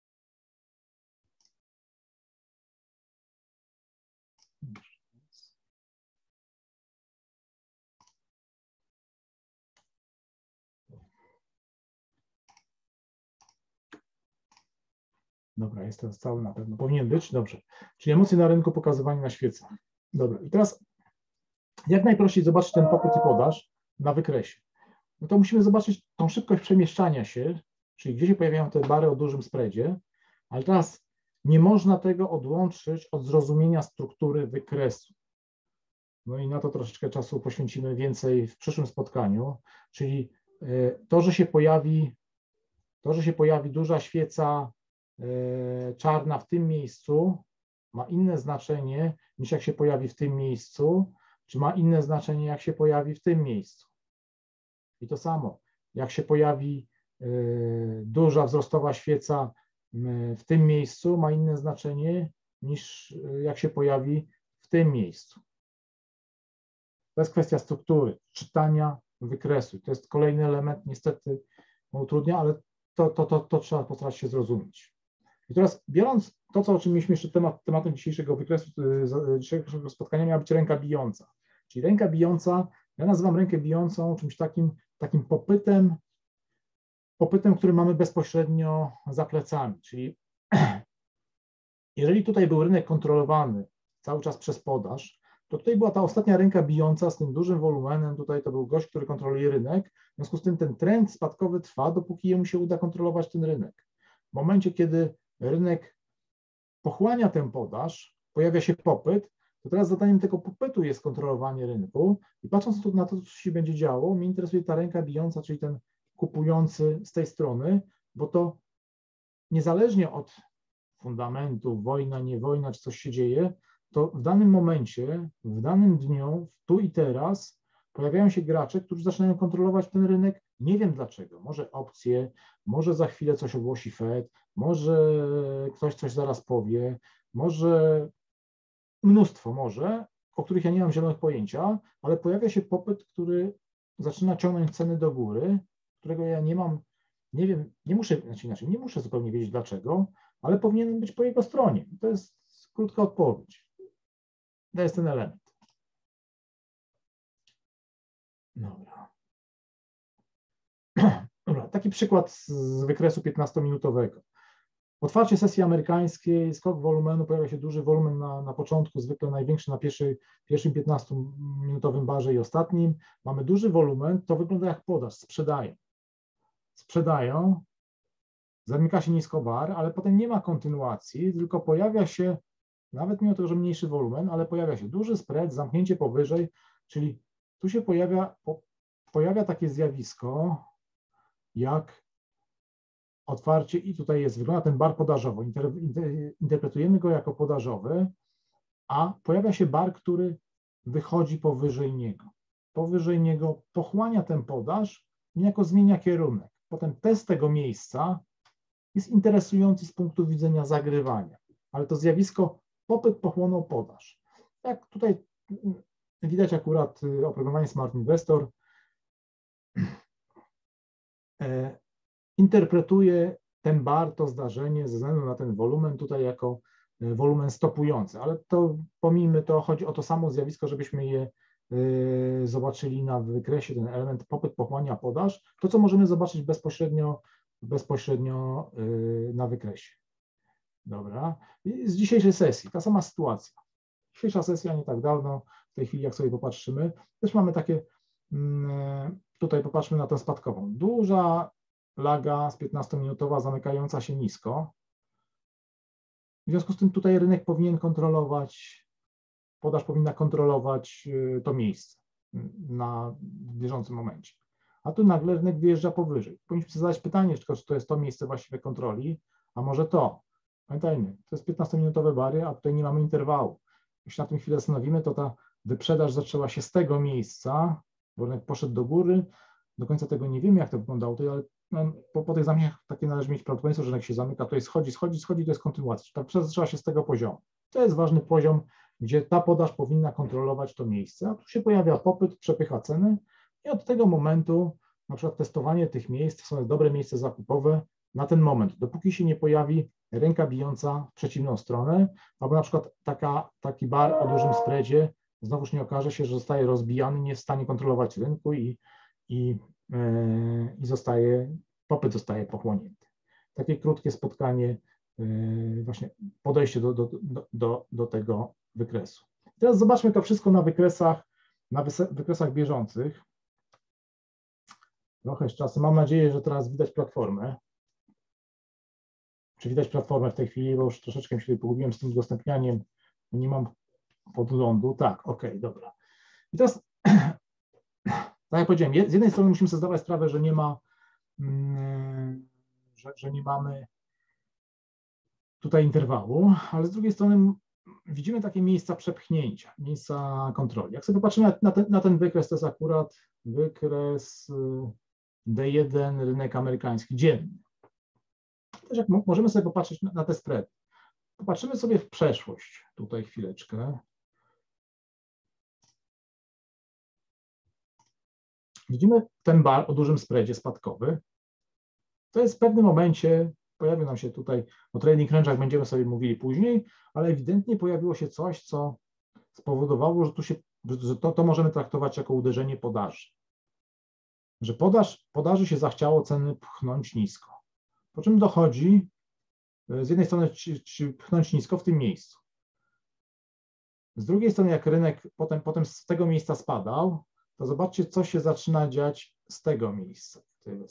Dobra, jest teraz cały na pewno. Powinien być, dobrze. Czyli emocje na rynku pokazywane na świecach. Dobra, i teraz jak najprościej zobaczyć ten popyt i podaż na wykresie. No to musimy zobaczyć tą szybkość przemieszczania się, czyli gdzie się pojawiają te bary o dużym spreadzie, ale teraz nie można tego odłączyć od zrozumienia struktury wykresu. No i na to troszeczkę czasu poświęcimy więcej w przyszłym spotkaniu, czyli to, że się pojawi, to, że się pojawi duża świeca czarna w tym miejscu, ma inne znaczenie niż jak się pojawi w tym miejscu, czy ma inne znaczenie jak się pojawi w tym miejscu. I to samo, jak się pojawi duża wzrostowa świeca w tym miejscu, ma inne znaczenie niż jak się pojawi w tym miejscu. To jest kwestia struktury, czytania wykresu. To jest kolejny element, niestety utrudnia, ale to, to, to, to trzeba postarać się zrozumieć. I teraz biorąc to, co, o czym mieliśmy jeszcze temat, tematem dzisiejszego wykresu, dzisiejszego spotkania miała być ręka bijąca. Czyli ręka bijąca, ja nazywam rękę bijącą czymś takim, takim popytem, popytem, który mamy bezpośrednio za plecami. Czyli jeżeli tutaj był rynek kontrolowany cały czas przez podaż, to tutaj była ta ostatnia ręka bijąca z tym dużym wolumenem, tutaj to był gość, który kontroluje rynek, w związku z tym ten trend spadkowy trwa, dopóki jemu się uda kontrolować ten rynek. W momencie, kiedy rynek pochłania tę podaż, pojawia się popyt, to teraz zadaniem tego popytu jest kontrolowanie rynku i patrząc tu na to, co się będzie działo, mnie interesuje ta ręka bijąca, czyli ten kupujący z tej strony, bo to niezależnie od fundamentów, wojna, nie wojna, czy coś się dzieje, to w danym momencie, w danym dniu, tu i teraz pojawiają się gracze, którzy zaczynają kontrolować ten rynek. Nie wiem dlaczego. Może opcje, może za chwilę coś ogłosi Fed, może ktoś coś zaraz powie, może mnóstwo może, o których ja nie mam zielonych pojęcia, ale pojawia się popyt, który zaczyna ciągnąć ceny do góry, którego ja nie mam, nie wiem, nie muszę, znaczy inaczej, nie muszę zupełnie wiedzieć dlaczego, ale powinien być po jego stronie. To jest krótka odpowiedź. To jest ten element. Dobra. Dobra, taki przykład z wykresu piętnastominutowego. Otwarcie sesji amerykańskiej, skok wolumenu, pojawia się duży wolumen na, na początku, zwykle największy na pierwszy, pierwszym piętnastominutowym barze i ostatnim. Mamy duży wolumen, to wygląda jak podaż, sprzedają. Sprzedają, zamyka się nisko bar, ale potem nie ma kontynuacji, tylko pojawia się, nawet mimo tego, że mniejszy wolumen, ale pojawia się duży spread, zamknięcie powyżej, czyli tu się pojawia, po, pojawia takie zjawisko, jak otwarcie i tutaj jest, wygląda ten bar podażowo, inter, inter, interpretujemy go jako podażowy, a pojawia się bar, który wychodzi powyżej niego. Powyżej niego pochłania ten podaż i niejako zmienia kierunek. Potem test tego miejsca jest interesujący z punktu widzenia zagrywania, ale to zjawisko popyt pochłonął podaż. Jak tutaj widać akurat oprogramowanie Smart Investor interpretuje ten bar, to zdarzenie ze względu na ten wolumen tutaj jako wolumen stopujący, ale to pomijmy to, chodzi o to samo zjawisko, żebyśmy je y, zobaczyli na wykresie, ten element popyt pochłania podaż, to co możemy zobaczyć bezpośrednio, bezpośrednio y, na wykresie. Dobra, I z dzisiejszej sesji, ta sama sytuacja. Dzisiejsza sesja nie tak dawno, w tej chwili jak sobie popatrzymy, też mamy takie, y, tutaj popatrzmy na tę spadkową, duża laga z piętnastominutowa zamykająca się nisko. W związku z tym tutaj rynek powinien kontrolować, podaż powinna kontrolować to miejsce na w bieżącym momencie. A tu nagle rynek wyjeżdża powyżej. Powinniśmy sobie zadać pytanie, czy to jest to miejsce właściwie kontroli, a może to. Pamiętajmy, to jest piętnastominutowe bary, a tutaj nie mamy interwału. Jeśli na tym chwilę zastanowimy, to ta wyprzedaż zaczęła się z tego miejsca, bo rynek poszedł do góry. Do końca tego nie wiemy, jak to wyglądało, ale no, po, po tych zamknięciach takie należy mieć prawdopodobieństwo, że rynek się zamyka, to jest schodzi, schodzi, schodzi, to jest kontynuacja. Ta wyprzedaż zaczęła się z tego poziomu. To jest ważny poziom, gdzie ta podaż powinna kontrolować to miejsce, a tu się pojawia popyt, przepycha ceny i od tego momentu na przykład testowanie tych miejsc, są dobre miejsce zakupowe na ten moment, dopóki się nie pojawi ręka bijąca w przeciwną stronę, albo na przykład taka, taki bar o dużym spreadzie, znowuż nie okaże się, że zostaje rozbijany, nie jest w stanie kontrolować rynku i, i, yy, i zostaje, popyt zostaje pochłonięty. Takie krótkie spotkanie, yy, właśnie podejście do, do, do, do, do tego wykresu. Teraz zobaczmy to wszystko na wykresach, na wykresach bieżących. Trochę z czasu. Mam nadzieję, że teraz widać platformę. Czy widać platformę w tej chwili, bo już troszeczkę się pogubiłem z tym udostępnianiem. Nie mam podglądu. Tak, ok, dobra. I teraz, tak jak powiedziałem, z jednej strony musimy sobie zdawać sprawę, że nie ma, że, że nie mamy tutaj interwału, ale z drugiej strony widzimy takie miejsca przepchnięcia, miejsca kontroli. Jak sobie popatrzymy na ten, na ten wykres, to jest akurat wykres D jeden, rynek amerykański, dzienny. Też jak możemy sobie popatrzeć na, na te spready. Popatrzymy sobie w przeszłość, tutaj chwileczkę. Widzimy ten bar o dużym spreadzie spadkowy. To jest w pewnym momencie, pojawił nam się tutaj, o trading range'ach będziemy sobie mówili później, ale ewidentnie pojawiło się coś, co spowodowało, że, tu się, że to, to możemy traktować jako uderzenie podaży. Że podaż, podaży się zachciało ceny pchnąć nisko. Po czym dochodzi z jednej strony czy, czy pchnąć nisko w tym miejscu. Z drugiej strony, jak rynek potem, potem z tego miejsca spadał, to zobaczcie, co się zaczyna dziać z tego miejsca.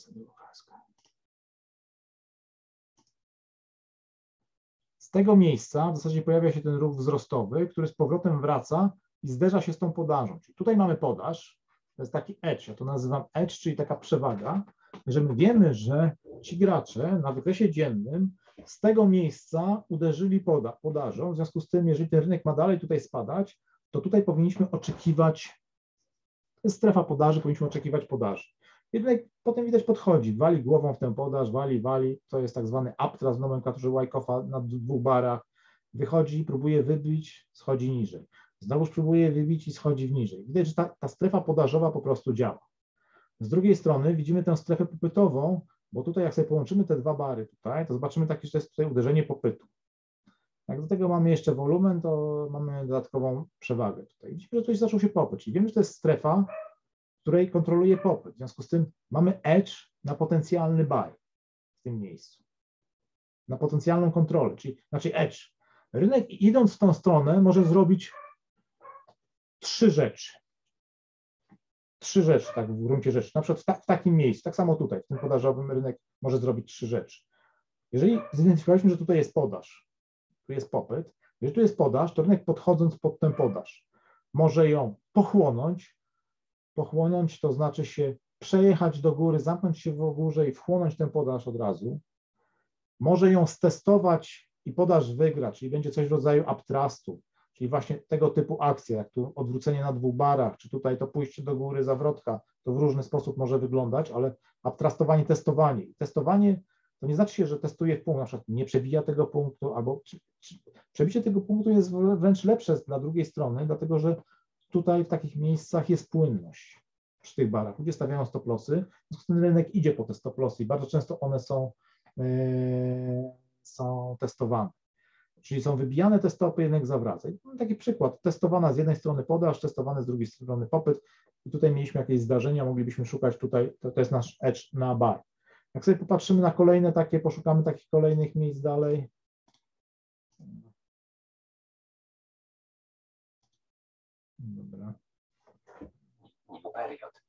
Z tego miejsca w zasadzie pojawia się ten ruch wzrostowy, który z powrotem wraca i zderza się z tą podażą. Czyli tutaj mamy podaż, to jest taki edge, ja to nazywam edge, czyli taka przewaga, że my wiemy, że ci gracze na wykresie dziennym z tego miejsca uderzyli poda podażą, w związku z tym, jeżeli ten rynek ma dalej tutaj spadać, to tutaj powinniśmy oczekiwać, to jest strefa podaży, powinniśmy oczekiwać podaży. Rynek potem widać podchodzi, wali głową w tę podaż, wali, wali, to jest tak zwany uptrust w nomenklaturze Wyckofa na dwóch barach, wychodzi, próbuje wybić, schodzi niżej. Znowuż próbuje wybić i schodzi niżej. Widać, że ta, ta strefa podażowa po prostu działa. Z drugiej strony widzimy tę strefę popytową, bo tutaj jak sobie połączymy te dwa bary tutaj, to zobaczymy takie, że to jest tutaj uderzenie popytu. Jak do tego mamy jeszcze wolumen, to mamy dodatkową przewagę tutaj. Widzimy, że tutaj zaczął się popyt, czyli wiemy, że to jest strefa, której kontroluje popyt. W związku z tym mamy edge na potencjalny buy w tym miejscu. Na potencjalną kontrolę, czyli znaczy edge. Rynek idąc w tą stronę może zrobić trzy rzeczy. Trzy rzeczy, tak w gruncie rzeczy. Na przykład w, ta, w takim miejscu, tak samo tutaj, w tym podażowym rynek może zrobić trzy rzeczy. Jeżeli zidentyfikowaliśmy, że tutaj jest podaż, tu jest popyt, jeżeli tu jest podaż, to rynek podchodząc pod tę podaż może ją pochłonąć. Pochłonąć to znaczy się przejechać do góry, zamknąć się w górze i wchłonąć tę podaż od razu. Może ją stestować i podaż wygra, czyli będzie coś w rodzaju uptrustu, czyli właśnie tego typu akcja, jak tu odwrócenie na dwóch barach, czy tutaj to pójście do góry, zawrotka, to w różny sposób może wyglądać, ale uptrustowanie, testowanie. I testowanie to nie znaczy się, że testuje w punkt, na przykład nie przebija tego punktu, albo czy, czy, przebicie tego punktu jest wręcz lepsze dla drugiej strony, dlatego że tutaj w takich miejscach jest płynność przy tych barach. Ludzie stawiają stop lossy, w związku z tym rynek idzie po te stop lossy i bardzo często one są, yy, są testowane. Czyli są wybijane te stopy, rynek zawraca. I taki przykład, testowana z jednej strony podaż, testowany z drugiej strony popyt i tutaj mieliśmy jakieś zdarzenia, moglibyśmy szukać tutaj, to, to jest nasz edge na buy. Jak sobie popatrzymy na kolejne takie, poszukamy takich kolejnych miejsc dalej. Dobra. Period.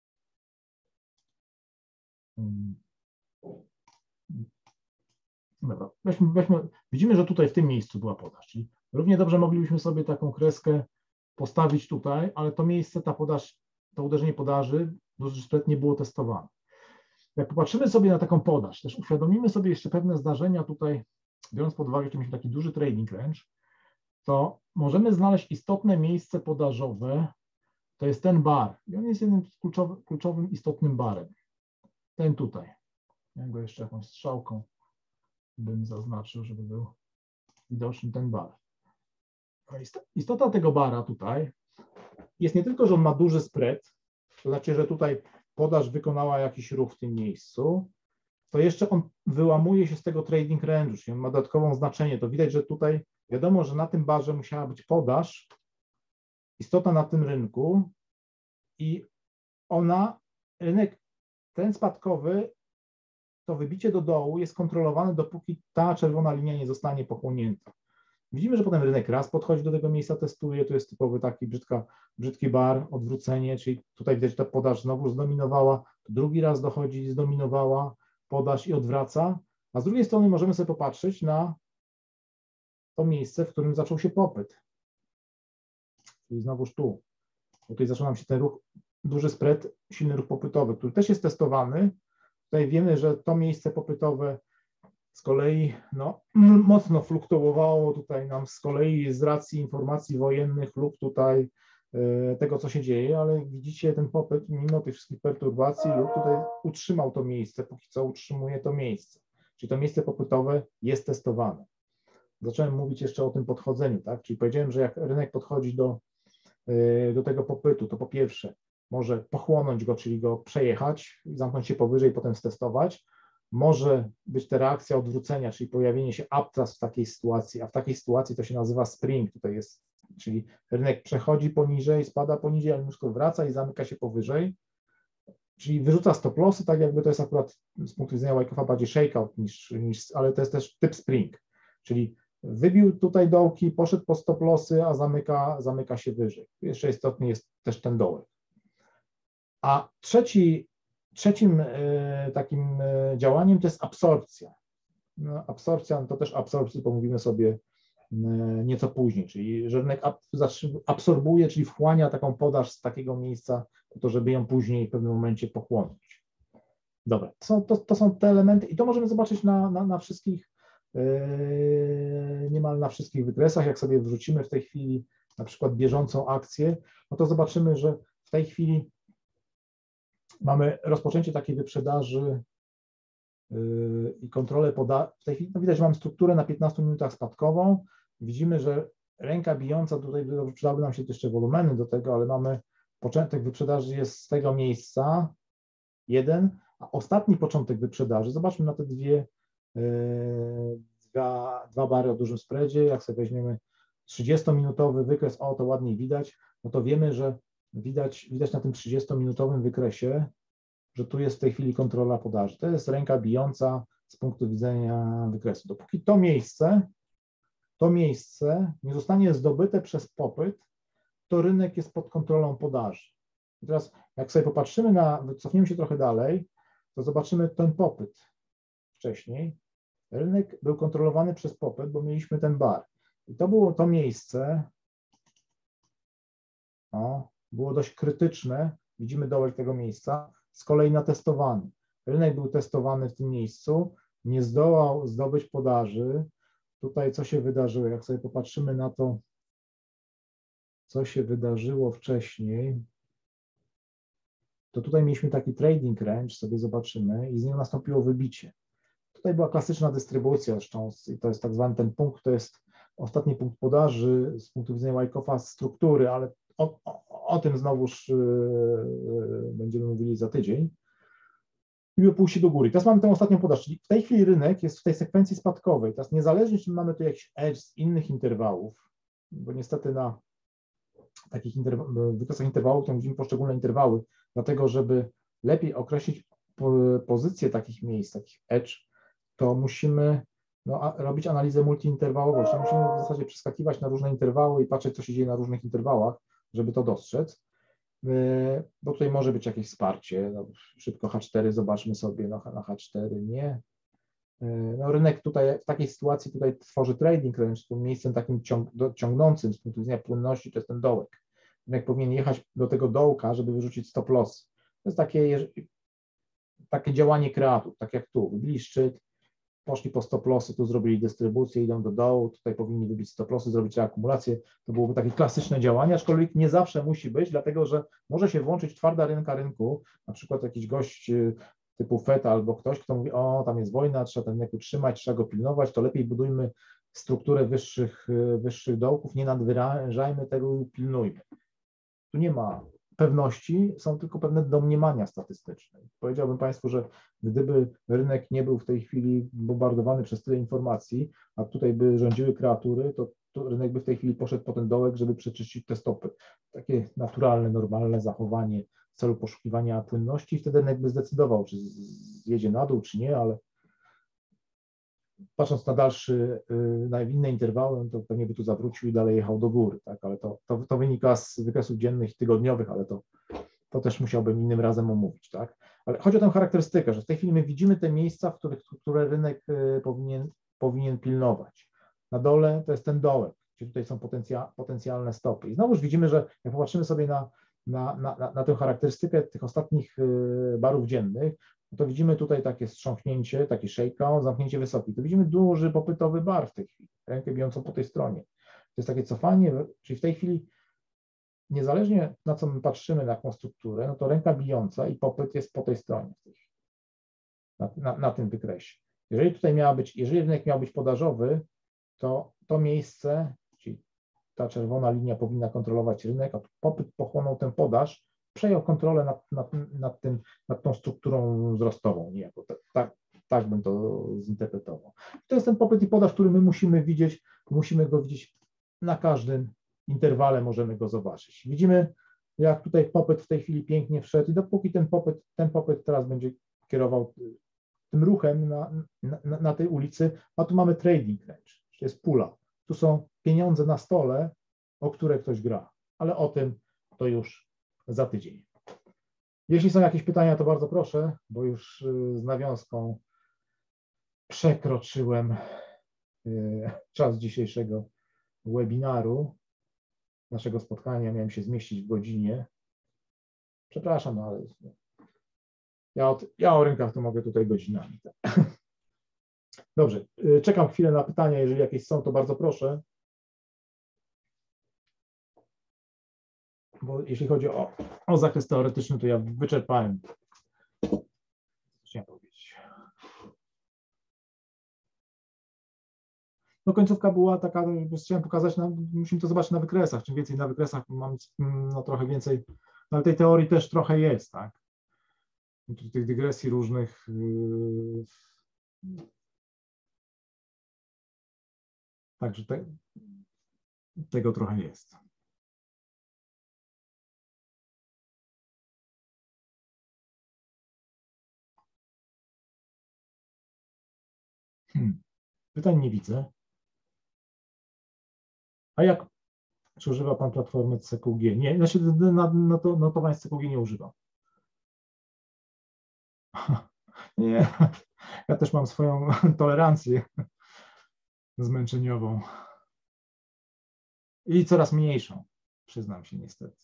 Dobra, weźmy, weźmy, widzimy, że tutaj w tym miejscu była podaż, czyli równie dobrze moglibyśmy sobie taką kreskę postawić tutaj, ale to miejsce, ta podaż, to uderzenie podaży dosyć sprytnie było testowane. Jak popatrzymy sobie na taką podaż, też uświadomimy sobie jeszcze pewne zdarzenia tutaj, biorąc pod uwagę, że mieliśmy taki duży trading range, to możemy znaleźć istotne miejsce podażowe, to jest ten bar i on jest jednym z kluczowy, kluczowym, istotnym barem. Ten tutaj. Ja go jeszcze jakąś strzałką bym zaznaczył, żeby był widoczny ten bar. Istota tego bara tutaj jest nie tylko, że on ma duży spread, to znaczy, że tutaj podaż wykonała jakiś ruch w tym miejscu, to jeszcze on wyłamuje się z tego trading range'u, czyli on ma dodatkową znaczenie. To widać, że tutaj wiadomo, że na tym barze musiała być podaż, istota na tym rynku i ona, rynek ten spadkowy, to wybicie do dołu jest kontrolowane, dopóki ta czerwona linia nie zostanie pochłonięta. Widzimy, że potem rynek raz podchodzi do tego miejsca, testuje, to jest typowy taki brzydka, brzydki bar, odwrócenie, czyli tutaj widać, że ta podaż znowu zdominowała, drugi raz dochodzi, zdominowała podaż i odwraca, a z drugiej strony możemy sobie popatrzeć na to miejsce, w którym zaczął się popyt. Czyli znowuż tu. Tutaj zaczął nam się ten ruch, duży spread, silny ruch popytowy, który też jest testowany. Tutaj wiemy, że to miejsce popytowe z kolei no, mocno fluktuowało tutaj nam z kolei z racji informacji wojennych lub tutaj y, tego, co się dzieje, ale widzicie ten popyt mimo tych wszystkich perturbacji lub tutaj utrzymał to miejsce, póki co utrzymuje to miejsce. Czyli to miejsce popytowe jest testowane. Zacząłem mówić jeszcze o tym podchodzeniu, tak? Czyli powiedziałem, że jak rynek podchodzi do, y, do tego popytu, to po pierwsze może pochłonąć go, czyli go przejechać, zamknąć się powyżej i potem stestować. Może być ta reakcja odwrócenia, czyli pojawienie się uptrust w takiej sytuacji, a w takiej sytuacji to się nazywa spring, tutaj jest, czyli rynek przechodzi poniżej, spada poniżej, ale mnóstwo wraca i zamyka się powyżej, czyli wyrzuca stop lossy, tak jakby to jest akurat z punktu widzenia Wyckofa bardziej shakeout niż, niż, ale to jest też typ spring, czyli wybił tutaj dołki, poszedł po stop lossy, a zamyka, zamyka się wyżej. Jeszcze istotny jest też ten dołek. A trzeci, trzecim y, takim y, działaniem to jest absorpcja. No, absorpcja to też absorpcji pomówimy sobie y, nieco później, czyli że rynek ab, absorbuje, czyli wchłania taką podaż z takiego miejsca, po to, żeby ją później w pewnym momencie pochłonąć. Dobra, to są, to, to są te elementy i to możemy zobaczyć na, na, na wszystkich, yy, niemal na wszystkich wykresach. Jak sobie wrzucimy w tej chwili na przykład bieżącą akcję, no to zobaczymy, że w tej chwili mamy rozpoczęcie takiej wyprzedaży yy, i kontrolę podaży. W tej chwili no widać, że mamy strukturę na piętnastu minutach spadkową. Widzimy, że ręka bijąca, tutaj przydałyby nam się jeszcze wolumeny do tego, ale mamy początek wyprzedaży jest z tego miejsca jeden, a ostatni początek wyprzedaży, zobaczmy na te dwie, yy, dwa, dwa bary o dużym spreadzie, jak sobie weźmiemy trzydziestominutowy wykres, o to ładniej widać, no to wiemy, że widać, widać na tym trzydziestominutowym wykresie, że tu jest w tej chwili kontrola podaży. To jest ręka bijąca z punktu widzenia wykresu. Dopóki to miejsce, to miejsce nie zostanie zdobyte przez popyt, to rynek jest pod kontrolą podaży. I teraz jak sobie popatrzymy na, cofniemy się trochę dalej, to zobaczymy ten popyt wcześniej. Rynek był kontrolowany przez popyt, bo mieliśmy ten bar. I to było to miejsce, o, było dość krytyczne, widzimy dołek tego miejsca, z kolei natestowany. Rynek był testowany w tym miejscu, nie zdołał zdobyć podaży. Tutaj co się wydarzyło, jak sobie popatrzymy na to, co się wydarzyło wcześniej, to tutaj mieliśmy taki trading range, sobie zobaczymy, i z niego nastąpiło wybicie. Tutaj była klasyczna dystrybucja zresztą, i to jest tak zwany ten punkt, to jest ostatni punkt podaży z punktu widzenia Wyckofa struktury, ale o, o, o tym znowuż yy, będziemy mówili za tydzień. I pójście do góry. Teraz mamy tę ostatnią podaż, czyli w tej chwili rynek jest w tej sekwencji spadkowej. Teraz niezależnie, czy mamy tu jakiś edge z innych interwałów, bo niestety na takich interwa wykresach interwałów to widzimy poszczególne interwały, dlatego żeby lepiej określić po pozycję takich miejsc, takich edge, to musimy no, robić analizę multiinterwałową, czyli musimy w zasadzie przeskakiwać na różne interwały i patrzeć, co się dzieje na różnych interwałach, żeby to dostrzec, bo tutaj może być jakieś wsparcie. No, szybko H cztery, zobaczmy sobie, no, na H cztery nie. No, rynek tutaj w takiej sytuacji tutaj tworzy trading range, tym miejscem takim ciąg, do, ciągnącym z punktu widzenia płynności, to jest ten dołek. Rynek powinien jechać do tego dołka, żeby wyrzucić stop loss. To jest takie, takie działanie kreatów, tak jak tu, wybili szczyt, poszli po stop lossy, tu zrobili dystrybucję, idą do dołu, tutaj powinni wybić stop lossy, zrobić reakumulację. To byłoby takie klasyczne działanie, aczkolwiek nie zawsze musi być, dlatego że może się włączyć twarda rynka rynku, na przykład jakiś gość typu Fed albo ktoś, kto mówi, o tam jest wojna, trzeba ten rynek utrzymać, trzeba go pilnować, to lepiej budujmy strukturę wyższych, wyższych dołków, nie nadwyrężajmy tego i pilnujmy. Tu nie ma pewności, są tylko pewne domniemania statystyczne. Powiedziałbym Państwu, że gdyby rynek nie był w tej chwili bombardowany przez tyle informacji, a tutaj by rządziły kreatury, to, to rynek by w tej chwili poszedł po ten dołek, żeby przeczyścić te stopy. Takie naturalne, normalne zachowanie w celu poszukiwania płynności i wtedy rynek by zdecydował, czy zjedzie na dół, czy nie, ale patrząc na dalszy, na inne interwały, to pewnie by tu zawrócił i dalej jechał do góry, tak, ale to, to, to wynika z wykresów dziennych i tygodniowych, ale to, to też musiałbym innym razem omówić, tak. Ale chodzi o tę charakterystykę, że w tej chwili my widzimy te miejsca, w których, które rynek powinien, powinien pilnować. Na dole to jest ten dołek, gdzie tutaj są potencja, potencjalne stopy. I znowuż widzimy, że jak popatrzymy sobie na, na, na, na tę charakterystykę tych ostatnich barów dziennych, no to widzimy tutaj takie strząknięcie, taki shakeout, zamknięcie wysoki. Tu widzimy duży popytowy bar w tej chwili, rękę bijącą po tej stronie. To jest takie cofanie, czyli w tej chwili niezależnie na co my patrzymy, na jaką strukturę, no to ręka bijąca i popyt jest po tej stronie, na, na, na tym wykresie. Jeżeli tutaj miała być, jeżeli rynek miał być podażowy, to to miejsce, czyli ta czerwona linia powinna kontrolować rynek, a popyt pochłonął tę podaż, przejął kontrolę nad, nad, nad, tym, nad tą strukturą wzrostową. Niejako. Tak, tak, tak bym to zinterpretował. To jest ten popyt i podaż, który my musimy widzieć, musimy go widzieć na każdym interwale, możemy go zobaczyć. Widzimy, jak tutaj popyt w tej chwili pięknie wszedł i dopóki ten popyt, ten popyt teraz będzie kierował tym ruchem na, na, na tej ulicy, a tu mamy trading range, to jest pula. Tu są pieniądze na stole, o które ktoś gra, ale o tym to już za tydzień. Jeśli są jakieś pytania, to bardzo proszę, bo już z nawiązką przekroczyłem czas dzisiejszego webinaru, naszego spotkania. Miałem się zmieścić w godzinie. Przepraszam, ale ja, od, ja o rynkach to mogę tutaj godzinami. Dobrze, czekam chwilę na pytania. Jeżeli jakieś są, to bardzo proszę. Bo jeśli chodzi o, o zakres teoretyczny, to ja wyczerpałem. Chciałem powiedzieć. No końcówka była taka, chciałem pokazać, na, musimy to zobaczyć na wykresach. Czym więcej na wykresach mam no, trochę więcej, no, ale tej teorii też trochę jest, tak? Tych dygresji różnych. Yy, także te, tego trochę jest. Hmm. Pytań nie widzę. A jak, czy używa Pan platformy C Q G? Nie, znaczy na, na to, notowań z C Q G nie używam. Nie, ja też mam swoją tolerancję zmęczeniową i coraz mniejszą, przyznam się niestety.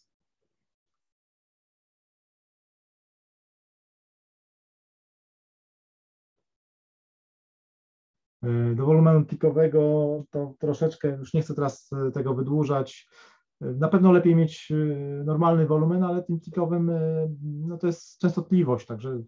Do wolumenu tikowego to troszeczkę, już nie chcę teraz tego wydłużać. Na pewno lepiej mieć normalny wolumen, ale tym tikowym no to jest częstotliwość, także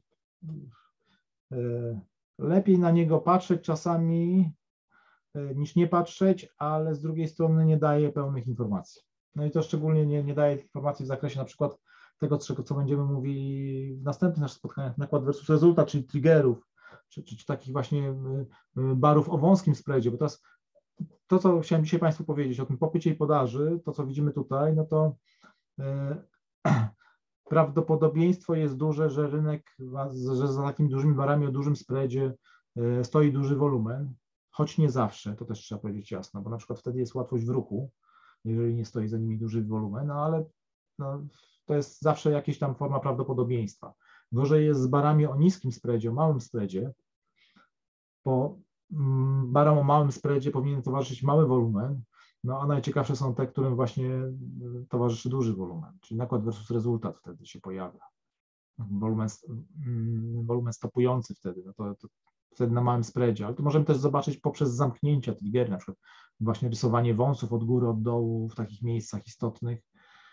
lepiej na niego patrzeć czasami niż nie patrzeć, ale z drugiej strony nie daje pełnych informacji. No i to szczególnie nie, nie daje informacji w zakresie na przykład tego, co będziemy mówili w następnych naszych spotkaniach, nakład versus rezultat, czyli triggerów, czy, czy, czy takich właśnie barów o wąskim spreadzie, bo teraz to, co chciałem dzisiaj Państwu powiedzieć o tym popycie i podaży, to co widzimy tutaj, no to yy, prawdopodobieństwo jest duże, że rynek, że za takimi dużymi barami o dużym spreadzie yy, stoi duży wolumen, choć nie zawsze, to też trzeba powiedzieć jasno, bo na przykład wtedy jest łatwość w ruchu, jeżeli nie stoi za nimi duży wolumen, no ale no, to jest zawsze jakaś tam forma prawdopodobieństwa. Gorzej jest z barami o niskim spreadzie, o małym spreadzie, bo barom o małym spreadzie powinien towarzyszyć mały wolumen, no a najciekawsze są te, którym właśnie towarzyszy duży wolumen, czyli nakład versus rezultat wtedy się pojawia. Wolumen, wolumen stopujący wtedy, no to, to wtedy na małym spreadzie, ale to możemy też zobaczyć poprzez zamknięcia triggery, na przykład właśnie rysowanie wąsów od góry, od dołu w takich miejscach istotnych.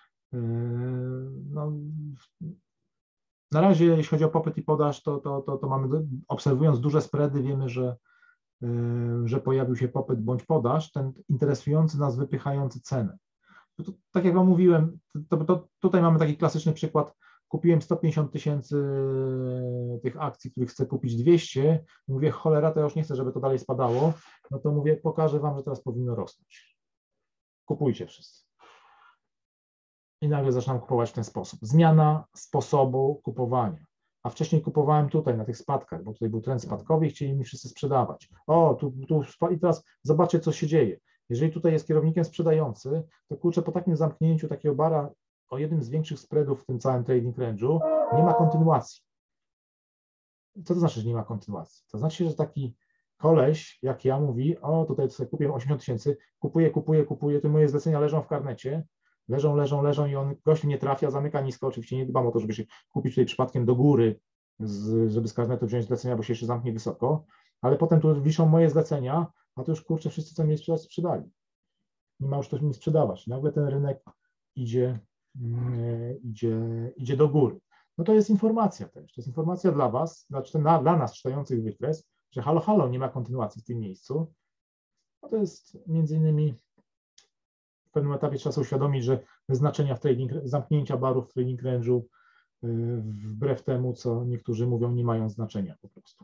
No, na razie, jeśli chodzi o popyt i podaż, to, to, to, to mamy, obserwując duże spready, wiemy, że, że pojawił się popyt bądź podaż, ten interesujący nas, wypychający cenę. To, tak jak Wam mówiłem, to, to, tutaj mamy taki klasyczny przykład. Kupiłem sto pięćdziesiąt tysięcy tych akcji, których chcę kupić dwieście. Mówię, cholera, to ja już nie chcę, żeby to dalej spadało. No to mówię, pokażę Wam, że teraz powinno rosnąć. Kupujcie wszyscy. I nagle zaczynam kupować w ten sposób. Zmiana sposobu kupowania. A wcześniej kupowałem tutaj na tych spadkach, bo tutaj był trend spadkowy i chcieli mi wszyscy sprzedawać. O, tu, tu i teraz zobaczcie, co się dzieje. Jeżeli tutaj jest kierownikiem sprzedający, to kurczę, po takim zamknięciu takiego bara o jednym z większych spreadów w tym całym trading range'u nie ma kontynuacji. Co to znaczy, że nie ma kontynuacji? To znaczy, że taki koleś, jak ja, mówi, o, tutaj sobie kupiłem osiemdziesiąt tysięcy, kupuję, kupuję, kupuję, to moje zlecenia leżą w karnecie, leżą, leżą, leżą i on, gościu nie trafia, zamyka nisko, oczywiście nie dbam o to, żeby się kupić tutaj przypadkiem do góry, z, żeby z karnetu wziąć zlecenia, bo się jeszcze zamknie wysoko, ale potem tu wiszą moje zlecenia, a to już kurczę, wszyscy co mieli sprzedać, sprzedali. Nie ma już to mi sprzedawać. Nagle ten rynek idzie, yy, idzie, idzie do góry. No to jest informacja też, to jest informacja dla Was, znaczy dla, dla nas czytających wykres, że halo, halo, nie ma kontynuacji w tym miejscu. No to jest między innymi pewnym etapie trzeba sobie uświadomić, że znaczenia w trading, zamknięcia barów w trading range'u wbrew temu, co niektórzy mówią, nie mają znaczenia po prostu.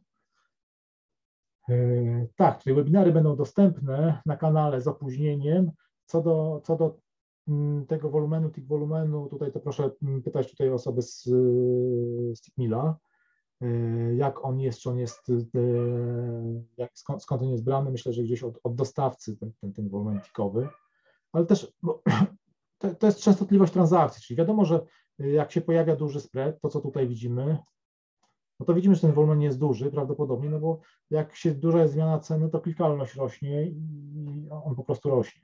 Tak, czyli webinary będą dostępne na kanale z opóźnieniem. Co do, co do tego wolumenu, tych wolumenu, tutaj to proszę pytać tutaj osoby z, z Tickmilla, jak on jest, czy on jest, jak, skąd, skąd on jest brany. Myślę, że gdzieś od, od dostawcy ten, ten, ten wolumen tickowy, ale też bo, to, to jest częstotliwość transakcji, czyli wiadomo, że jak się pojawia duży spread, to co tutaj widzimy, no to widzimy, że ten wolumen jest duży prawdopodobnie, no bo jak się duża jest zmiana ceny, to klikalność rośnie i on po prostu rośnie.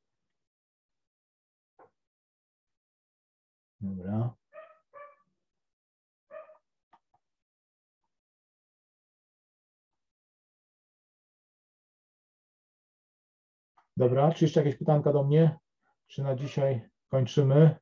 Dobra. Dobra, czy jeszcze jakieś pytanka do mnie? Czy na dzisiaj kończymy?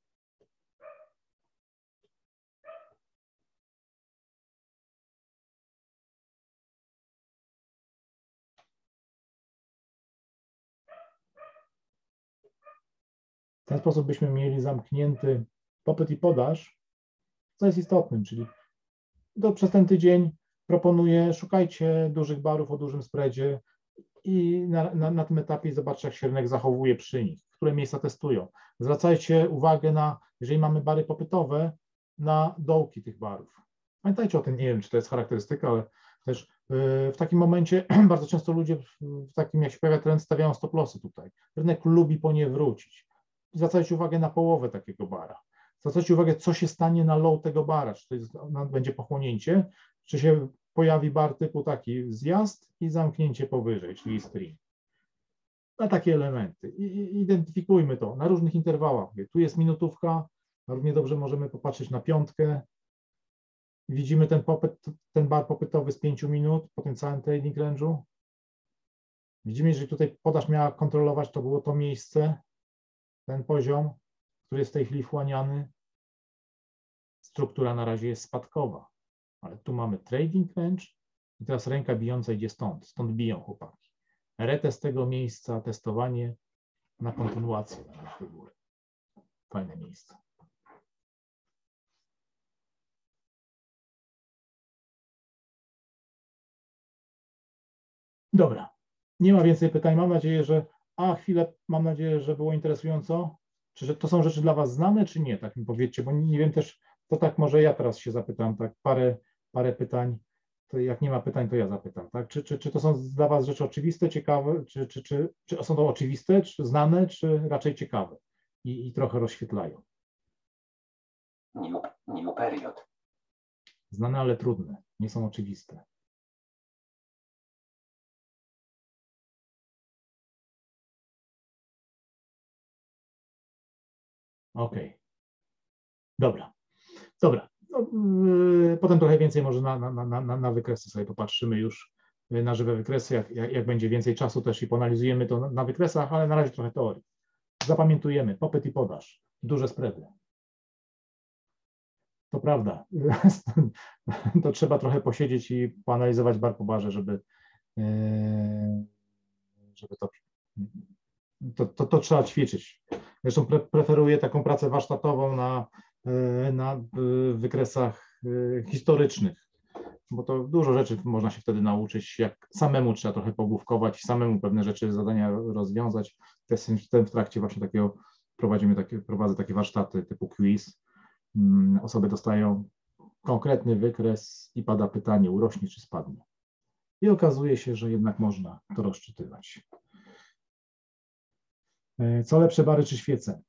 W ten sposób byśmy mieli zamknięty popyt i podaż, co jest istotnym, czyli to przez ten tydzień proponuję, szukajcie dużych barów o dużym spreadzie i na, na, na tym etapie zobaczcie, jak się rynek zachowuje przy nich, które miejsca testują. Zwracajcie uwagę na, jeżeli mamy bary popytowe, na dołki tych barów. Pamiętajcie o tym, nie wiem, czy to jest charakterystyka, ale też w takim momencie bardzo często ludzie w takim, jak się pojawia trend, stawiają stop lossy tutaj. Rynek lubi po nie wrócić. Zwracajcie uwagę na połowę takiego bara. Zwracajcie uwagę, co się stanie na low tego bara, czy to jest, no, będzie pochłonięcie, czy się pojawi bar typu taki zjazd i zamknięcie powyżej, czyli stream. Na takie elementy. I identyfikujmy to na różnych interwałach. Tu jest minutówka, a równie dobrze możemy popatrzeć na piątkę. Widzimy ten, popyt, ten bar popytowy z pięciu minut po tym całym trading range'u. Widzimy, że tutaj podaż miała kontrolować, to było to miejsce, ten poziom, który jest w tej chwili wchłaniany. Struktura na razie jest spadkowa, ale tu mamy trading range i teraz ręka bijąca idzie stąd, stąd biją chłopaki. Retest tego miejsca, testowanie na kontynuację do góry. Fajne miejsce. Dobra, nie ma więcej pytań. Mam nadzieję, że a chwilę, mam nadzieję, że było interesująco. Czy że to są rzeczy dla Was znane, czy nie? Tak mi powiedzcie, bo nie wiem też, to tak może ja teraz się zapytam, tak parę, parę pytań. To jak nie ma pytań, to ja zapytam, tak? Czy, czy, czy to są dla Was rzeczy oczywiste, ciekawe, czy, czy, czy, czy są to oczywiste, czy znane, czy raczej ciekawe i, i trochę rozświetlają? New, new period. Znane, ale trudne, nie są oczywiste. Okej. Okay. Dobra. Dobra. No, yy, potem trochę więcej może na, na, na, na, na wykresy sobie popatrzymy już, yy, na żywe wykresy, jak, jak, jak będzie więcej czasu też i poanalizujemy to na, na wykresach, ale na razie trochę teorii. Zapamiętujemy popyt i podaż, duże spready. To prawda, to trzeba trochę posiedzieć i poanalizować bar po barze, żeby, yy, żeby to, to, to, to trzeba ćwiczyć. Zresztą pre, preferuję taką pracę warsztatową na, yy, na yy, wykresach yy, historycznych, bo to dużo rzeczy można się wtedy nauczyć, jak samemu trzeba trochę pogłówkować, samemu pewne rzeczy, zadania rozwiązać. Jestem w trakcie właśnie takiego, prowadzimy takie, prowadzę takie warsztaty typu quiz. Osoby dostają konkretny wykres i pada pytanie, urośnie czy spadnie. I okazuje się, że jednak można to rozczytywać. Co lepsze, bary czy świece?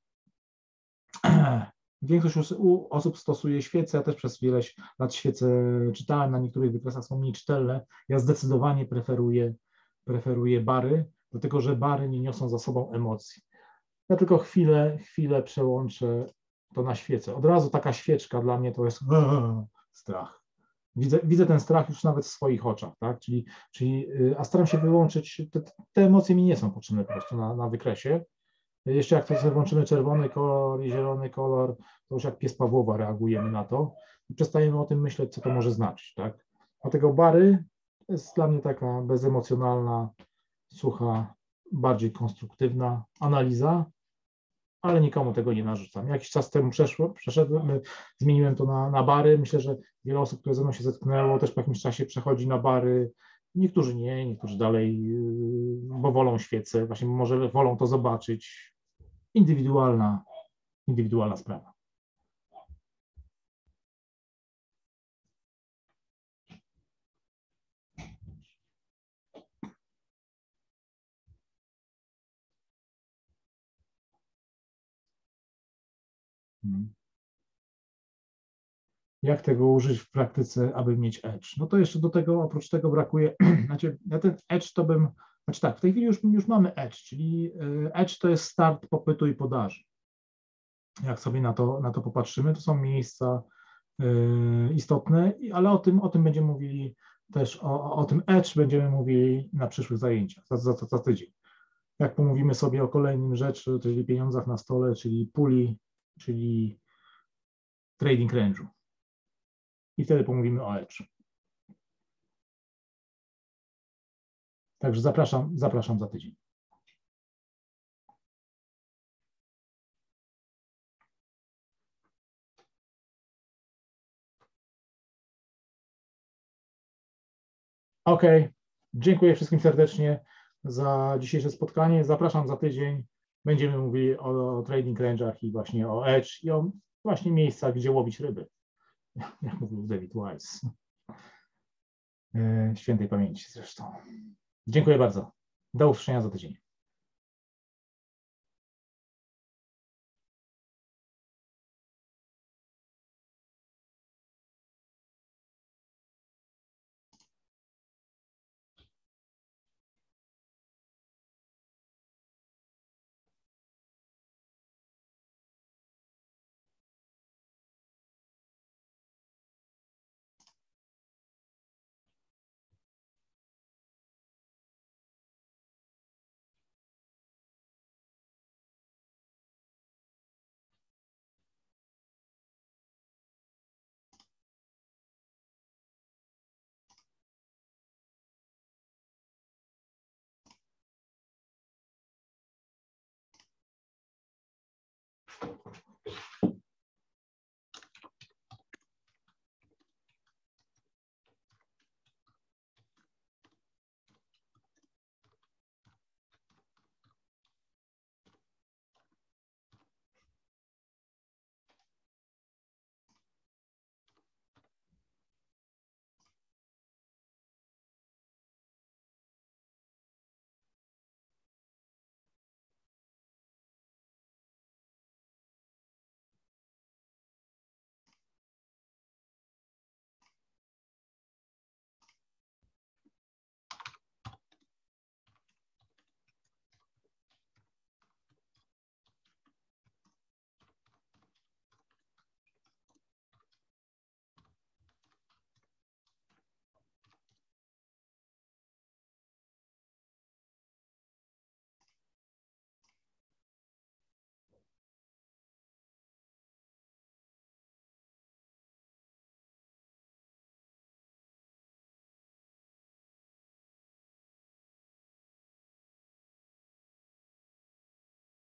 Większość osób stosuje świece, ja też przez wiele lat świece czytałem, na niektórych wykresach są mniej czytelne. Ja zdecydowanie preferuję, preferuję bary, dlatego że bary nie niosą za sobą emocji. Ja tylko chwilę, chwilę przełączę to na świecę. Od razu taka świeczka dla mnie to jest strach. Widzę, widzę ten strach już nawet w swoich oczach, tak? Czyli, czyli, a staram się wyłączyć, te, te emocje mi nie są potrzebne po prostu na, na wykresie. Jeszcze jak to sobie włączymy czerwony kolor i zielony kolor, to już jak pies Pawłowa reagujemy na to i przestajemy o tym myśleć, co to może znaczyć, tak? Dlatego bary to jest dla mnie taka bezemocjonalna, sucha, bardziej konstruktywna analiza. ale nikomu tego nie narzucam. Jakiś czas temu przeszło, przeszedłem, zmieniłem to na, na bary. Myślę, że wiele osób, które ze mną się zetknęło, też po jakimś czasie przechodzi na bary. Niektórzy nie, niektórzy dalej, yy, bo wolą świecę, właśnie może wolą to zobaczyć. Indywidualna, indywidualna sprawa. Hmm. Jak tego użyć w praktyce, aby mieć edge? No to jeszcze do tego, oprócz tego brakuje, znaczy na ten edge to bym, znaczy tak, w tej chwili już, już mamy edge, czyli edge to jest start popytu i podaży. Jak sobie na to, na to popatrzymy, to są miejsca yy, istotne, ale o tym, o tym będziemy mówili też, o, o tym edge będziemy mówili na przyszłych zajęciach, za, za, za tydzień. Jak pomówimy sobie o kolejnym rzeczy, czyli pieniądzach na stole, czyli puli, czyli trading range'u. I wtedy pomówimy o edge. Także zapraszam, zapraszam za tydzień. OK, dziękuję wszystkim serdecznie za dzisiejsze spotkanie. Zapraszam za tydzień. Będziemy mówili o trading range'ach i właśnie o edge i o właśnie miejscach, gdzie łowić ryby. Jak mówił David Wise. Świętej pamięci zresztą. Dziękuję bardzo. Do usłyszenia za tydzień.